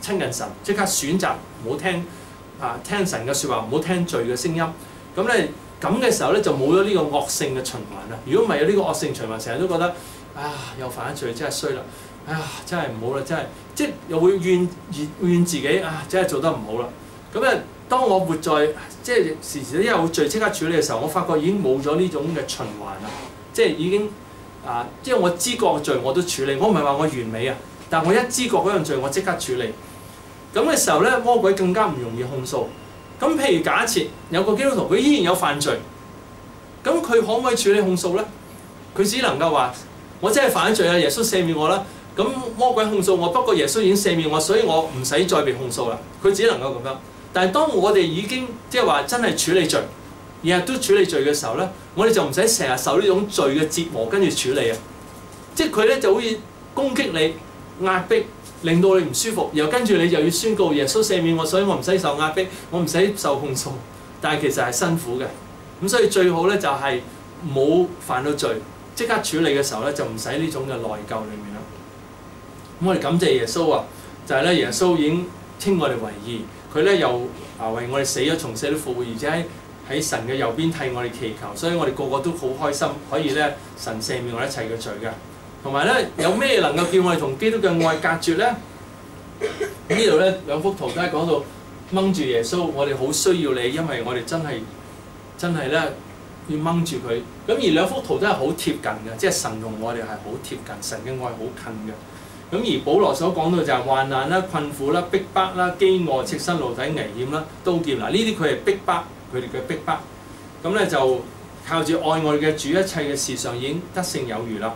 親近神，即刻選擇唔好聽啊聽神嘅説話，唔好聽罪嘅聲音。咁咧咁嘅時候咧就冇咗呢個惡性嘅循環啦。如果唔係有呢個惡性循環，成日都覺得啊又犯咗罪，真係衰啦！啊真係唔好啦，真係即係又會怨怨怨自己啊，真係做得唔好啦。咁咧當我活在即係時時都有罪即刻處理嘅時候，我發覺已經冇咗呢種嘅循環啦，即係已經啊，即係我知覺嘅罪我都處理，我唔係話我完美啊，但係我一知覺嗰樣罪我即刻處理。咁嘅時候咧，魔鬼更加唔容易控訴。咁譬如假設有個基督徒佢依然有犯罪，咁佢可唔可以處理控訴咧？佢只能夠話：我真係犯咗罪啊，耶穌赦免我啦。咁魔鬼控訴我，不過耶穌已經赦免我，所以我唔使再被控訴啦。佢只能夠咁樣。但係當我哋已經即係話真係處理罪，日日都處理罪嘅時候咧，我哋就唔使成日受呢種罪嘅折磨跟住處理啊。即係佢咧就好似攻擊你、壓迫，令到你唔舒服，然後跟住你就要宣告耶穌赦免我，所以我唔使受壓迫，我唔使受控訴。但係其實係辛苦嘅。咁所以最好咧就係冇犯到罪，即刻處理嘅時候咧就唔使呢種嘅內疚裡面啦。咁我哋感謝耶穌啊，就係咧耶穌已經稱我哋為義，佢咧又啊為我哋死咗，從死裏復活，而且喺喺神嘅右邊替我哋祈求，所以我哋個個都好開心，可以咧神赦免我哋一切嘅罪嘅。同埋咧有咩能夠叫我哋同基督嘅愛隔絕咧？呢度咧兩幅圖都係講到掹住耶穌，我哋好需要你，因為我哋真係真係咧要掹住佢。咁而兩幅圖都係好貼近嘅，即係神同我哋係好貼近，神嘅愛好近嘅。咁而保羅所講到就係患難啦、困苦啦、逼迫啦、飢餓、赤身露體、危險啦、刀劍嗱，呢啲佢係逼迫佢哋嘅逼迫。咁咧就靠住愛我哋嘅主，一切嘅事上已經得勝有餘啦。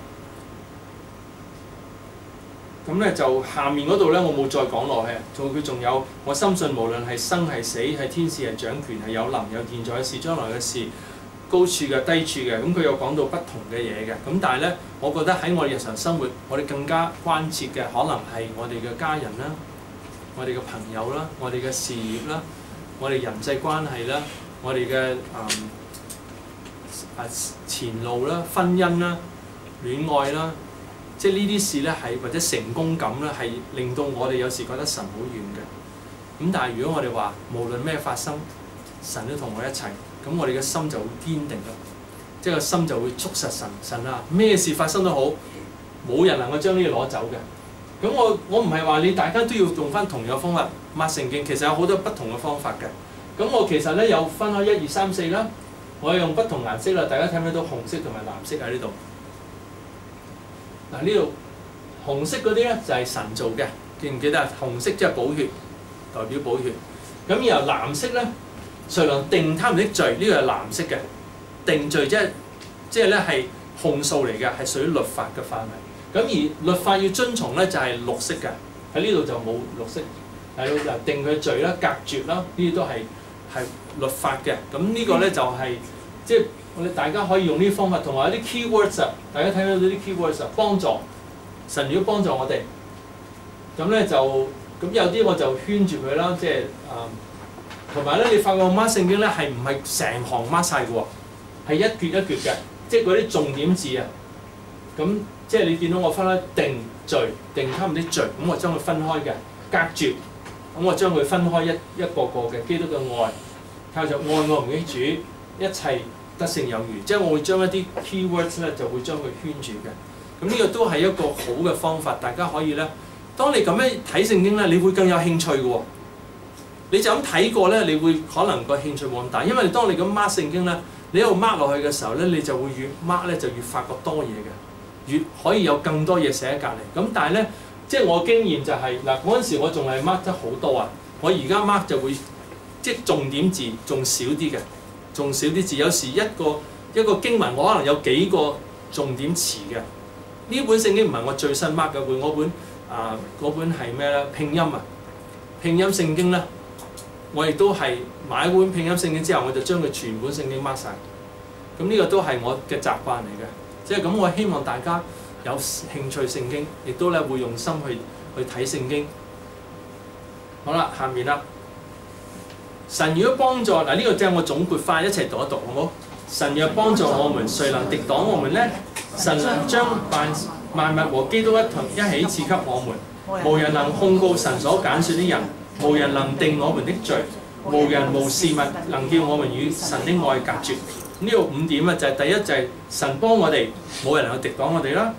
咁咧就下面嗰度咧，我冇再講落去。仲佢仲有，我深信無論係生係死，係天使係掌權，係有能有現在嘅事、將來嘅事，高處嘅低處嘅，咁佢有講到不同嘅嘢嘅。咁但係咧，我覺得喺我哋日常生活，我哋更加關切嘅可能係我哋嘅家人啦，我哋嘅朋友啦，我哋嘅事業啦，我哋人際關係啦，我哋嘅嗯啊前路啦、婚姻啦、戀愛啦。即係呢啲事咧，係或者成功感咧，係令到我哋有時覺得神好遠嘅。咁但係如果我哋話無論咩發生，神都同我一齊，咁我哋嘅心就會堅定啦。即係個心就會捉實神，神啊，咩事發生都好，冇人能夠將呢嘢攞走嘅。咁我我唔係話你大家都要用翻同樣方法抹聖經，其實有好多不同嘅方法嘅。咁我其實咧有分開一二三四啦，我用不同顏色啦，大家睇唔睇到紅色同埋藍色喺呢度？嗱，呢度紅色嗰啲咧就係神做嘅，記唔記得啊？紅色即係寶血，代表寶血。咁然後藍色咧，誰能定他們的罪？呢個係藍色嘅定罪，即係即係咧係控訴嚟嘅，係屬於律法嘅範圍。咁而律法要遵從咧就係綠色嘅，喺呢度就冇綠色。係咯，就定佢罪啦、隔絕啦，呢啲都係係律法嘅。咁呢個咧就係即係。我哋大家可以用呢啲方法，同埋一啲 keywords 啊，大家睇到呢啲 keywords 啊，幫助神如果幫助我哋，咁咧就咁有啲我就圈住佢啦，即係啊，同埋咧你發覺我 mark 聖經咧係唔係成行 mark 曬嘅喎，係一橛一橛嘅，即係嗰啲重點字啊，咁即係你見到我分開定罪、定他們的罪，咁我將佢分開嘅隔絕，咁我將佢分開一一個個嘅基督嘅愛，靠著愛我們嘅主一切。得勝有餘，即係我會將一啲 keywords 咧就會將佢圈住嘅。咁呢個都係一個好嘅方法，大家可以咧。當你咁樣睇聖經咧，你會更有興趣嘅喎。你就咁睇過咧，你會可能個興趣冇咁大，因為當你咁 mark 聖經咧，你喺度 mark 落去嘅時候咧，你就會越 mark 咧就越發覺多嘢嘅，越可以有更多嘢寫喺隔離。咁但係咧，即係我經驗就係嗱嗰陣時我仲係 mark 得好多啊，我而家 mark 就會即係重點字仲少啲嘅。仲少啲字，有時一個一個經文，我可能有幾個重點詞嘅。呢本聖經唔係我最新 mark 嘅本，我本啊嗰本係咩咧？拼音啊，拼音聖經咧，我亦都係買一本拼音聖經之後，我就將佢全本聖經 mark 晒。咁呢個都係我嘅習慣嚟嘅，即係咁。我希望大家有興趣聖經，亦都咧會用心去去睇聖經。好啦，下面啦。神如果幫助嗱，呢、這個即係我總括翻一齊讀一讀，好唔好？神若幫助我們，誰能敵擋我們呢？神能將萬萬物和基督一同一起賜給我們。 無人能控告神所揀選的人，無人能定我們的罪，無人無事物能叫我們與神的愛隔絕。呢個五點啊，就係第一就係神幫我哋，冇人能夠敵擋我哋啦。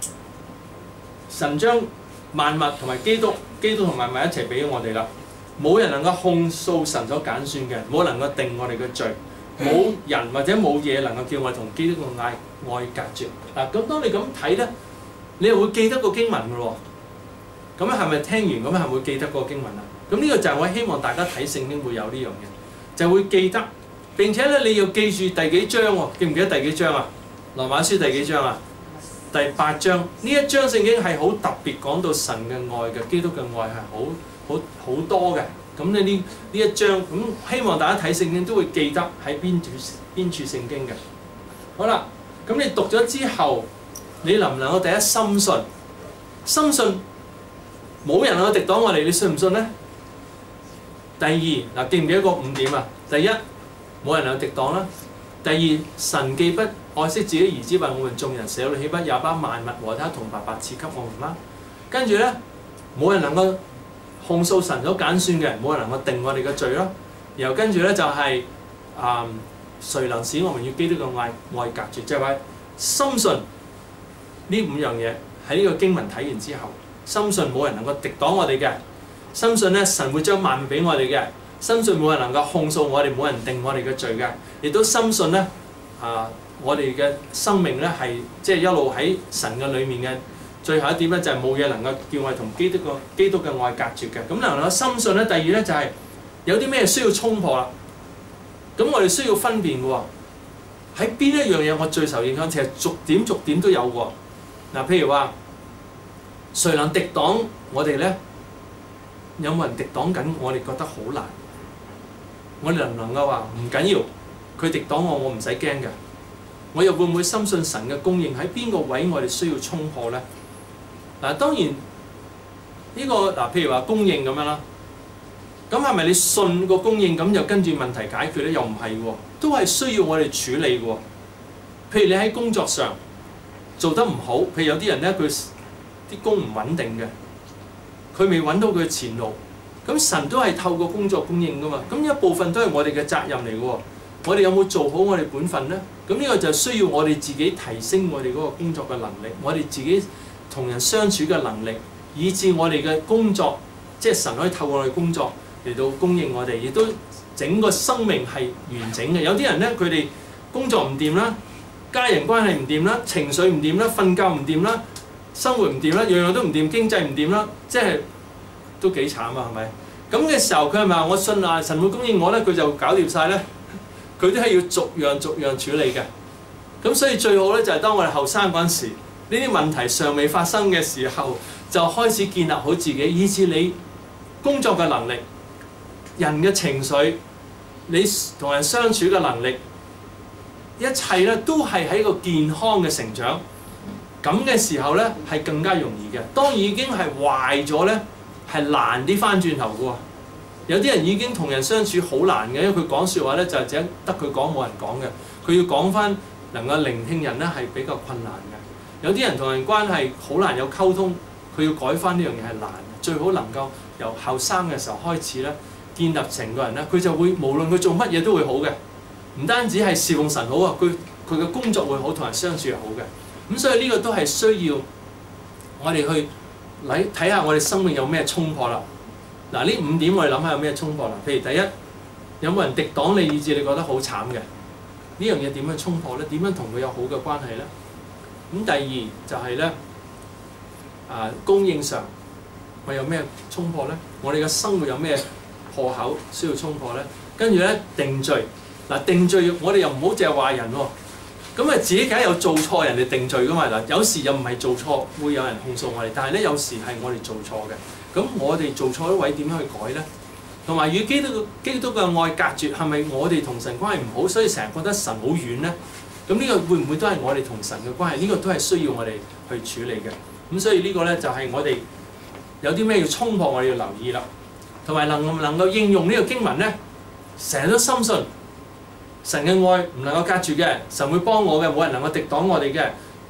神將萬物同埋基督，基督同萬物一齊俾咗我哋啦。冇人能夠控訴神所揀選嘅，冇能夠定我哋嘅罪，冇人或者冇嘢能夠叫我哋同基督嘅愛愛隔絕。嗱，咁當你咁睇咧，你又會記得個經文嘅喎。咁樣係咪聽完咁樣係會記得個經文啊？咁呢個就係我希望大家睇聖經會有呢樣嘢，就會記得。並且咧，你要記住第幾章喎？記唔記得第幾章啊？羅馬書第幾章啊？第八章。呢一章聖經係好特別講到神嘅愛嘅，基督嘅愛係好好好多嘅。咁你呢呢一章咁，希望大家睇聖經都會記得喺邊處邊處聖經嘅。好啦，咁你讀咗之後，你能唔能夠第一深信？深信冇人能夠敵擋我哋，你信唔信咧？第二嗱，記唔記得個五點啊？第一，冇人能夠敵擋啦。第二，神既不愛惜自己兒子，為我們眾人捨了，豈不也把萬物和他同白白賜給我們嗎？跟住咧，冇人能夠控訴神所揀選嘅，冇人能夠定我哋嘅罪咯。然後跟住咧就係、是、啊、嗯，誰能使我們與基督嘅愛愛隔絕？即係話深信呢五樣嘢喺呢個經文睇完之後，深信冇人能夠敵擋我哋嘅，深信咧神會將萬物俾我哋嘅，深信冇人能夠控訴我哋，冇人定我哋嘅罪嘅，亦都深信咧啊，我哋嘅生命咧係即係一路喺神嘅裏面嘅。最後一點咧就係冇嘢能夠叫我哋同基督個基督嘅愛隔絕嘅。咁能夠深信咧，第二咧就係、是、有啲咩需要衝破啦。咁我哋需要分辨嘅喎，喺邊一樣嘢我最受影響？其實逐點逐點都有喎。嗱，譬如話，誰能敵擋我哋咧？有冇人敵擋緊？我哋覺得好難。我哋能唔能夠話唔緊要？佢敵擋我，我唔使驚嘅。我又會唔會深信神嘅供應喺邊個位？我哋需要衝破咧？嗱，當然呢、這個嗱，譬如話供應咁樣啦，咁係咪你信個供應咁就跟住問題解決咧？又唔係喎，都係需要我哋處理嘅喎。譬如你喺工作上做得唔好，譬如有啲人咧，佢啲工唔穩定嘅，佢未揾到佢嘅前路，咁神都係透過工作供應噶嘛。咁一部分都係我哋嘅責任嚟嘅喎。我哋有冇做好我哋本分咧？咁呢個就需要我哋自己提升我哋嗰個工作嘅能力，我哋自己同人相處嘅能力，以致我哋嘅工作，即係神可以透過我哋工作嚟到供應我哋，亦都整個生命係完整嘅。有啲人咧，佢哋工作唔掂啦，家人關係唔掂啦，情緒唔掂啦，瞓覺唔掂啦，生活唔掂啦，樣樣都唔掂，經濟唔掂啦，即係都幾慘啊，係咪？咁嘅時候，佢係咪話我信啊神會供應我咧，佢就搞掂晒咧？佢都係要逐樣逐樣處理嘅。咁所以最好咧就係當我哋後生嗰陣時，呢啲問題尚未發生嘅時候，就開始建立好自己，以至你工作嘅能力、人嘅情緒、你同人相處嘅能力，一切咧都係喺一個健康嘅成長。咁嘅時候咧係更加容易嘅。當已經係壞咗咧，係難啲翻轉頭嘅喎。有啲人已經同人相處好難嘅，因為佢講説話咧就係只得佢講冇人講嘅。佢要講翻能夠聆聽人咧係比較困難嘅。有啲人同人關係好難有溝通，佢要改翻呢樣嘢係難。最好能夠由後生嘅時候開始咧，建立成個人咧，佢就會無論佢做乜嘢都會好嘅。唔單止係侍奉神好啊，佢佢嘅工作會好，同人相處係好嘅。咁所以呢個都係需要我哋去嚟睇下我哋生命有咩衝破啦。嗱，呢五點我哋諗下有咩衝破啦？譬如第一，有冇人敵擋你，以致你覺得好慘嘅？呢樣嘢點樣衝破咧？點樣同佢有好嘅關係咧？咁第二就係咧，啊供應上我有咩衝破咧？我哋嘅生活有咩破口需要衝破咧？跟住咧定罪，嗱定罪我哋又唔好淨係話人喎，咁啊自己梗係有做錯人哋定罪噶嘛。嗱有時又唔係做錯會有人控訴我哋，但係咧有時係我哋做錯嘅。咁我哋做錯嗰位點樣去改咧？同埋與基督基督嘅愛隔絕，係咪我哋同神關係唔好，所以成日覺得神好遠咧？咁呢個會唔會都係我哋同神嘅關係？呢個都係需要我哋去處理嘅。咁所以呢個咧就係我哋有啲咩要衝破，我哋要留意啦。同埋能唔能夠應用呢個經文咧？成日都深信神嘅愛唔能夠隔絕嘅，神會幫我嘅，冇人能夠敵擋我哋嘅。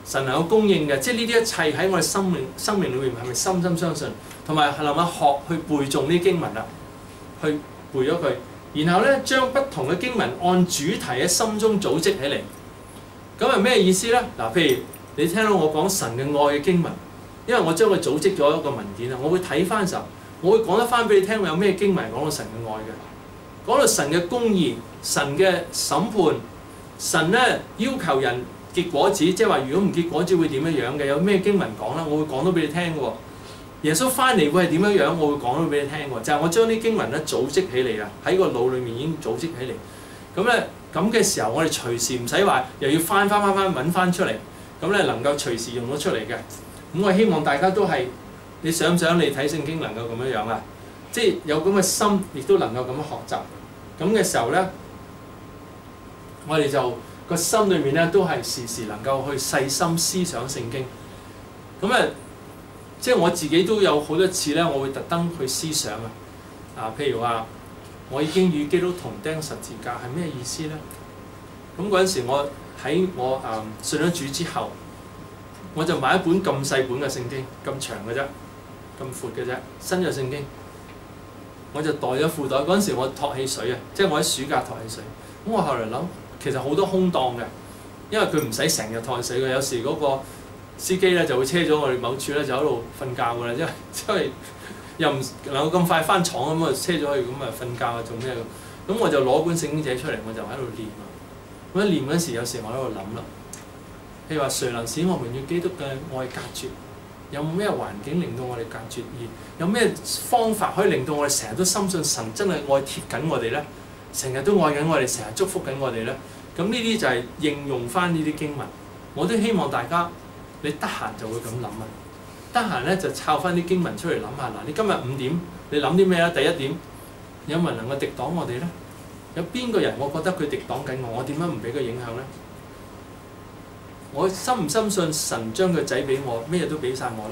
神能夠供應嘅，即係呢啲一切喺我哋生命生命裏面係咪深深相信，同埋係能夠學去背誦呢啲經文啦，去背咗佢，然後咧將不同嘅經文按主題喺心中組織起嚟。咁係咩意思咧？嗱，譬如你聽到我講神嘅愛嘅經文，因為我將佢組織咗一個文件啊，我會睇翻嘅時候，我會講得翻俾你聽，有咩經文講到神嘅愛嘅，講到神嘅公義、神嘅審判，神咧要求人結果子，即係話如果唔結果子會點樣樣嘅？有咩經文講啦？我會講到俾你聽嘅喎。耶穌翻嚟會係點樣樣？我會講到俾你聽喎。就係、是、我將啲經文咧組織起嚟啦，喺個腦裡面已經組織起嚟。咁咧咁嘅時候，我哋隨時唔使話又要翻翻翻翻揾翻出嚟，咁咧能夠隨時用得出嚟嘅。咁我希望大家都係，你想唔想你睇聖經能夠咁樣樣啊？即係有咁嘅心，亦都能夠咁樣學習。咁嘅時候咧，我哋就〜個心裏面咧都係時時能夠去細心思想聖經，咁啊，即係我自己都有好多次咧，我會特登去思想啊，啊，譬如話我已經與基督同釘十字架係咩意思咧？咁嗰陣時我喺我啊、嗯、信咗主之後，我就買一本咁細本嘅聖經，咁長嘅啫，咁闊嘅啫，新約聖經，我就袋咗褲袋。嗰陣時我托汽水啊，即係我喺暑假托汽水，咁我後來諗。其實好多空檔嘅，因為佢唔使成日托水嘅，有時嗰個司機咧就會車咗我哋某處咧就喺度瞓覺㗎啦，因為因為又唔能夠咁快翻廠咁啊，車咗去咁啊瞓覺啊做咩咁？咁我就攞本聖經寫出嚟，我就喺度念啊。咁一念嗰時，有時我喺度諗啦，譬如話誰能使我們與基督嘅愛隔絕？有冇咩環境令到我哋隔絕？而有咩方法可以令到我哋成日都深信神真係愛貼緊我哋咧？成日都愛緊我哋，成日祝福緊我哋咧。咁呢啲就係應用翻呢啲經文。我都希望大家你得閒就會咁諗啊。得閒咧就抄翻啲經文出嚟諗下。嗱，你今日五點你諗啲咩啊？第一點，有冇人能夠敵擋我哋咧？有邊個人我覺得佢敵擋緊我？我點解唔俾佢影響咧？我深唔深信神將個仔俾我，咩都俾晒我咧？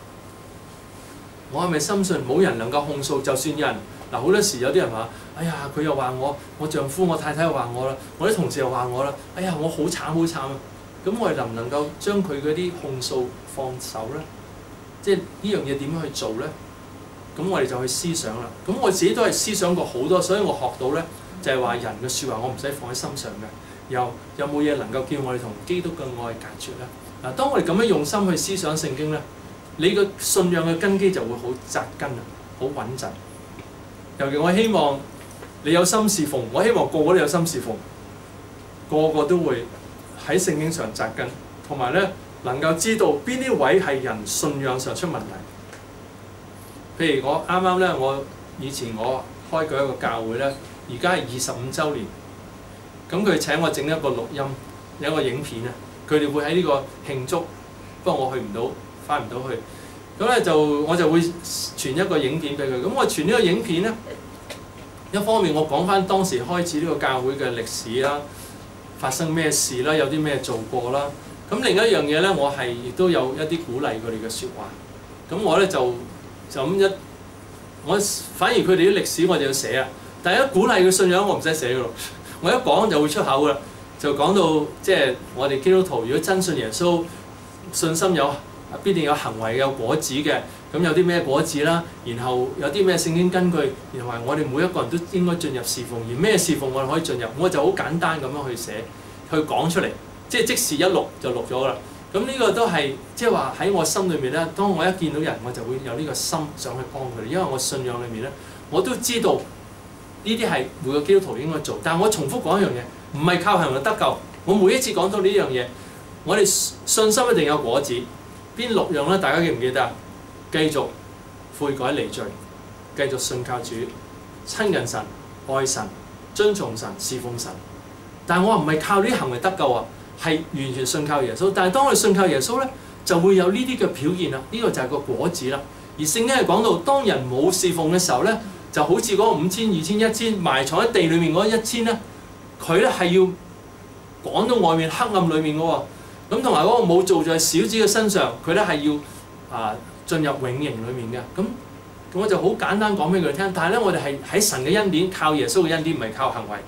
我係咪深信冇人能夠控訴？就算有人嗱，好多時有啲人話：哎呀，佢又話我，我丈夫、我太太又話我啦，我啲同事又話我啦。哎呀，我好慘好慘啊！咁我哋能唔能夠將佢嗰啲控訴放手咧？即係呢樣嘢點樣去做咧？咁我哋就去思想啦。咁我自己都係思想過好多，所以我學到咧就係話人嘅説話我唔使放喺心上嘅。又有冇嘢能夠叫我哋同基督嘅愛隔絕咧？嗱，當我哋咁樣用心去思想聖經咧，你個信仰嘅根基就會好扎根啊，好穩陣。尤其我希望你有心侍奉，我希望個個都有心侍奉，個個都會喺聖經上扎根，同埋咧能夠知道邊啲位係人信仰上出問題。譬如我啱啱咧，我以前我開過一個教會咧，而家係二十五週年，咁佢請我整一個錄音，有一個影片啊，佢哋會喺呢個慶祝，不過我去唔到，翻唔到去。咁咧就我就會傳一個影片俾佢。咁我傳呢個影片咧，一方面我講翻當時開始呢個教會嘅歷史啦，發生咩事啦，有啲咩做過啦。咁另一樣嘢咧，我係亦都有一啲鼓勵佢哋嘅説話。咁我咧就就咁一，我反而佢哋啲歷史我就要寫啊。但係一鼓勵嘅信仰我唔使寫噶咯，我一講就會出口噶啦。就講到即係我哋基督徒，如果真信耶穌，信心有。必定有行為有果子嘅，咁有啲咩果子啦？然後有啲咩聖經根據，然後我哋每一個人都應該進入侍奉，而咩侍奉我哋可以進入，我就好簡單咁樣去寫，去講出嚟，即係即時一錄就錄咗啦。咁呢個都係即係話喺我心裏面咧，當我一見到人，我就會有呢個心想去幫佢哋，因為我信仰裏面咧，我都知道呢啲係每個基督徒應該做。但係我重複講一樣嘢，唔係靠行為得救。我每一次講到呢樣嘢，我哋信心一定有果子。邊六樣咧？大家記唔記得啊？繼續悔改離罪，繼續信靠主，親近神、愛神、遵從神、侍奉神。但係我唔係靠呢啲行為得救啊，係完全信靠耶穌。但係當我哋信靠耶穌咧，就會有呢啲嘅表現啦。呢、這個就係個果子啦。而聖經係講到，當人冇侍奉嘅時候咧，就好似嗰個五千、二千、一千埋藏喺地裏面嗰一千咧，佢咧係要趕到外面黑暗裏面嘅喎。咁同埋嗰個冇做在小子嘅身上，佢咧係要啊進入永刑裏面嘅。咁我就好簡單講俾佢聽。但係咧，我哋係喺神嘅恩典，靠耶穌嘅恩典，唔係靠行為。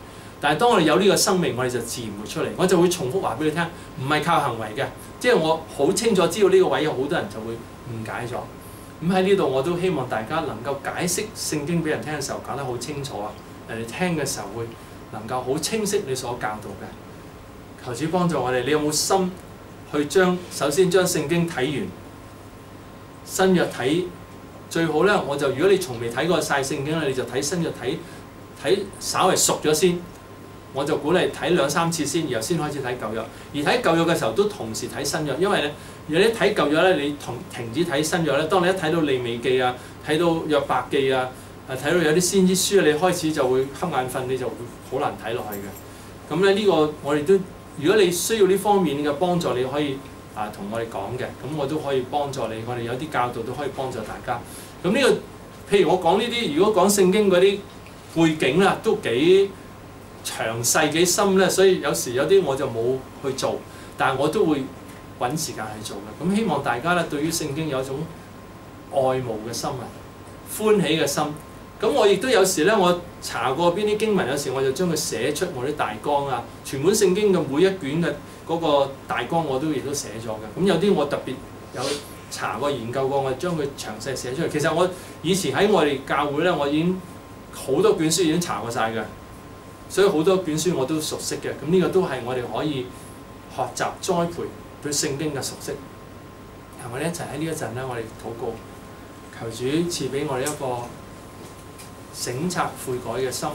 但係當我哋有呢個生命，我哋就自然會出嚟。我就會重複話俾你聽，唔係靠行為嘅，即係我好清楚知道呢個位有好多人就會誤解咗。咁喺呢度我都希望大家能夠解釋聖經俾人聽嘅時候講得好清楚啊！人哋聽嘅時候會能夠好清晰你所教導嘅。求主幫助我哋，你有冇心去將首先將聖經睇完，新約睇最好咧？我就如果你從未睇過晒聖經咧，你就睇新約睇睇稍為熟咗先。我就鼓勵睇兩三次先，然後先開始睇舊約。而睇舊約嘅時候都同時睇新約，因為咧，如果你睇舊約咧，你同停止睇新約咧。當你一睇到利未記啊，睇到約伯記啊，誒睇到有啲先知書，你開始就會瞌眼瞓，你就會好難睇落去嘅。咁咧呢個我哋都，如果你需要呢方面嘅幫助，你可以啊同我哋講嘅，咁我都可以幫助你。我哋有啲教導都可以幫助大家。咁呢個譬如我講呢啲，如果講聖經嗰啲背景啦，都幾詳細幾深咧，所以有時有啲我就冇去做，但係我都會揾時間去做嘅。咁希望大家咧對於聖經有一種愛慕嘅心啊，歡喜嘅心。咁我亦都有時咧，我查過邊啲經文，有時我就將佢寫出我啲大綱啊。全本聖經嘅每一卷嘅嗰個大綱我都亦都寫咗嘅。咁有啲我特別有查過研究過，我將佢詳細寫出嚟。其實我以前喺我哋教會咧，我已經好多卷書已經查過晒嘅。所以好多卷書我都熟悉嘅，咁呢個都係我哋可以學習栽培對聖經嘅熟悉。同我哋一齊喺呢一陣咧，我哋禱告，求主賜俾我哋一個省察悔改嘅心，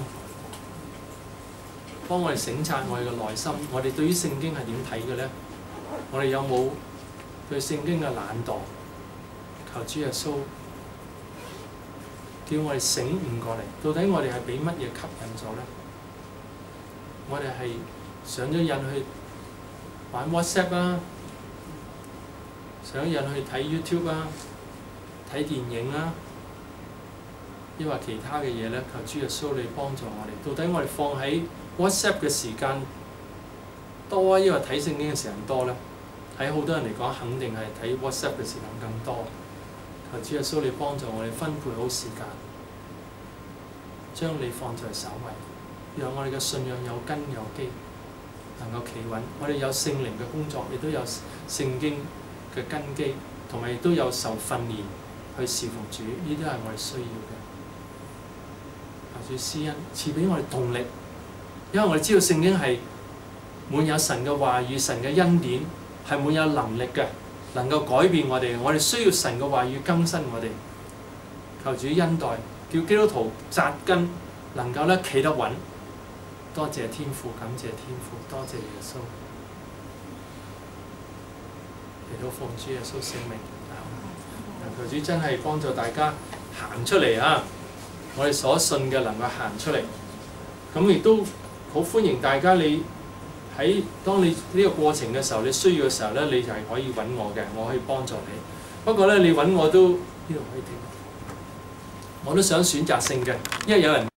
幫我哋省察我哋嘅內心。我哋對於聖經係點睇嘅咧？我哋有冇對聖經嘅懶惰？求主耶穌叫我哋醒悟過嚟，到底我哋係俾乜嘢吸引咗咧？我哋係上咗癮去玩 WhatsApp 啊，上咗癮去睇 YouTube 啊，睇電影啊，抑或其他嘅嘢咧？求主耶穌你幫助我哋。到底我哋放喺 WhatsApp 嘅時間多啊，抑或睇聖經嘅時間多咧？喺好多人嚟講，肯定係睇 WhatsApp 嘅時間更多。求主耶穌你幫助我哋分配好時間，將你放在首位。讓我哋嘅信仰有根有基，能夠企穩。我哋有聖靈嘅工作，亦都有聖經嘅根基，同埋亦都有受訓練去侍奉主。呢啲係我哋需要嘅。求主施恩，賜俾我哋動力，因為我哋知道聖經係滿有神嘅話語、神嘅恩典，係滿有能力嘅，能夠改變我哋。我哋需要神嘅話語更新我哋。求主恩待，叫基督徒扎根，能夠咧企得穩。多謝天父，感謝天父，多謝耶穌，嚟到奉主耶穌聖名。求主真係幫助大家行出嚟啊！我哋所信嘅能夠行出嚟，咁亦都好歡迎大家。你喺當你呢個過程嘅時候，你需要嘅時候咧，你就係可以揾我嘅，我可以幫助你。不過咧，你揾我都呢度可以聽，我都想選擇性嘅，因為有人。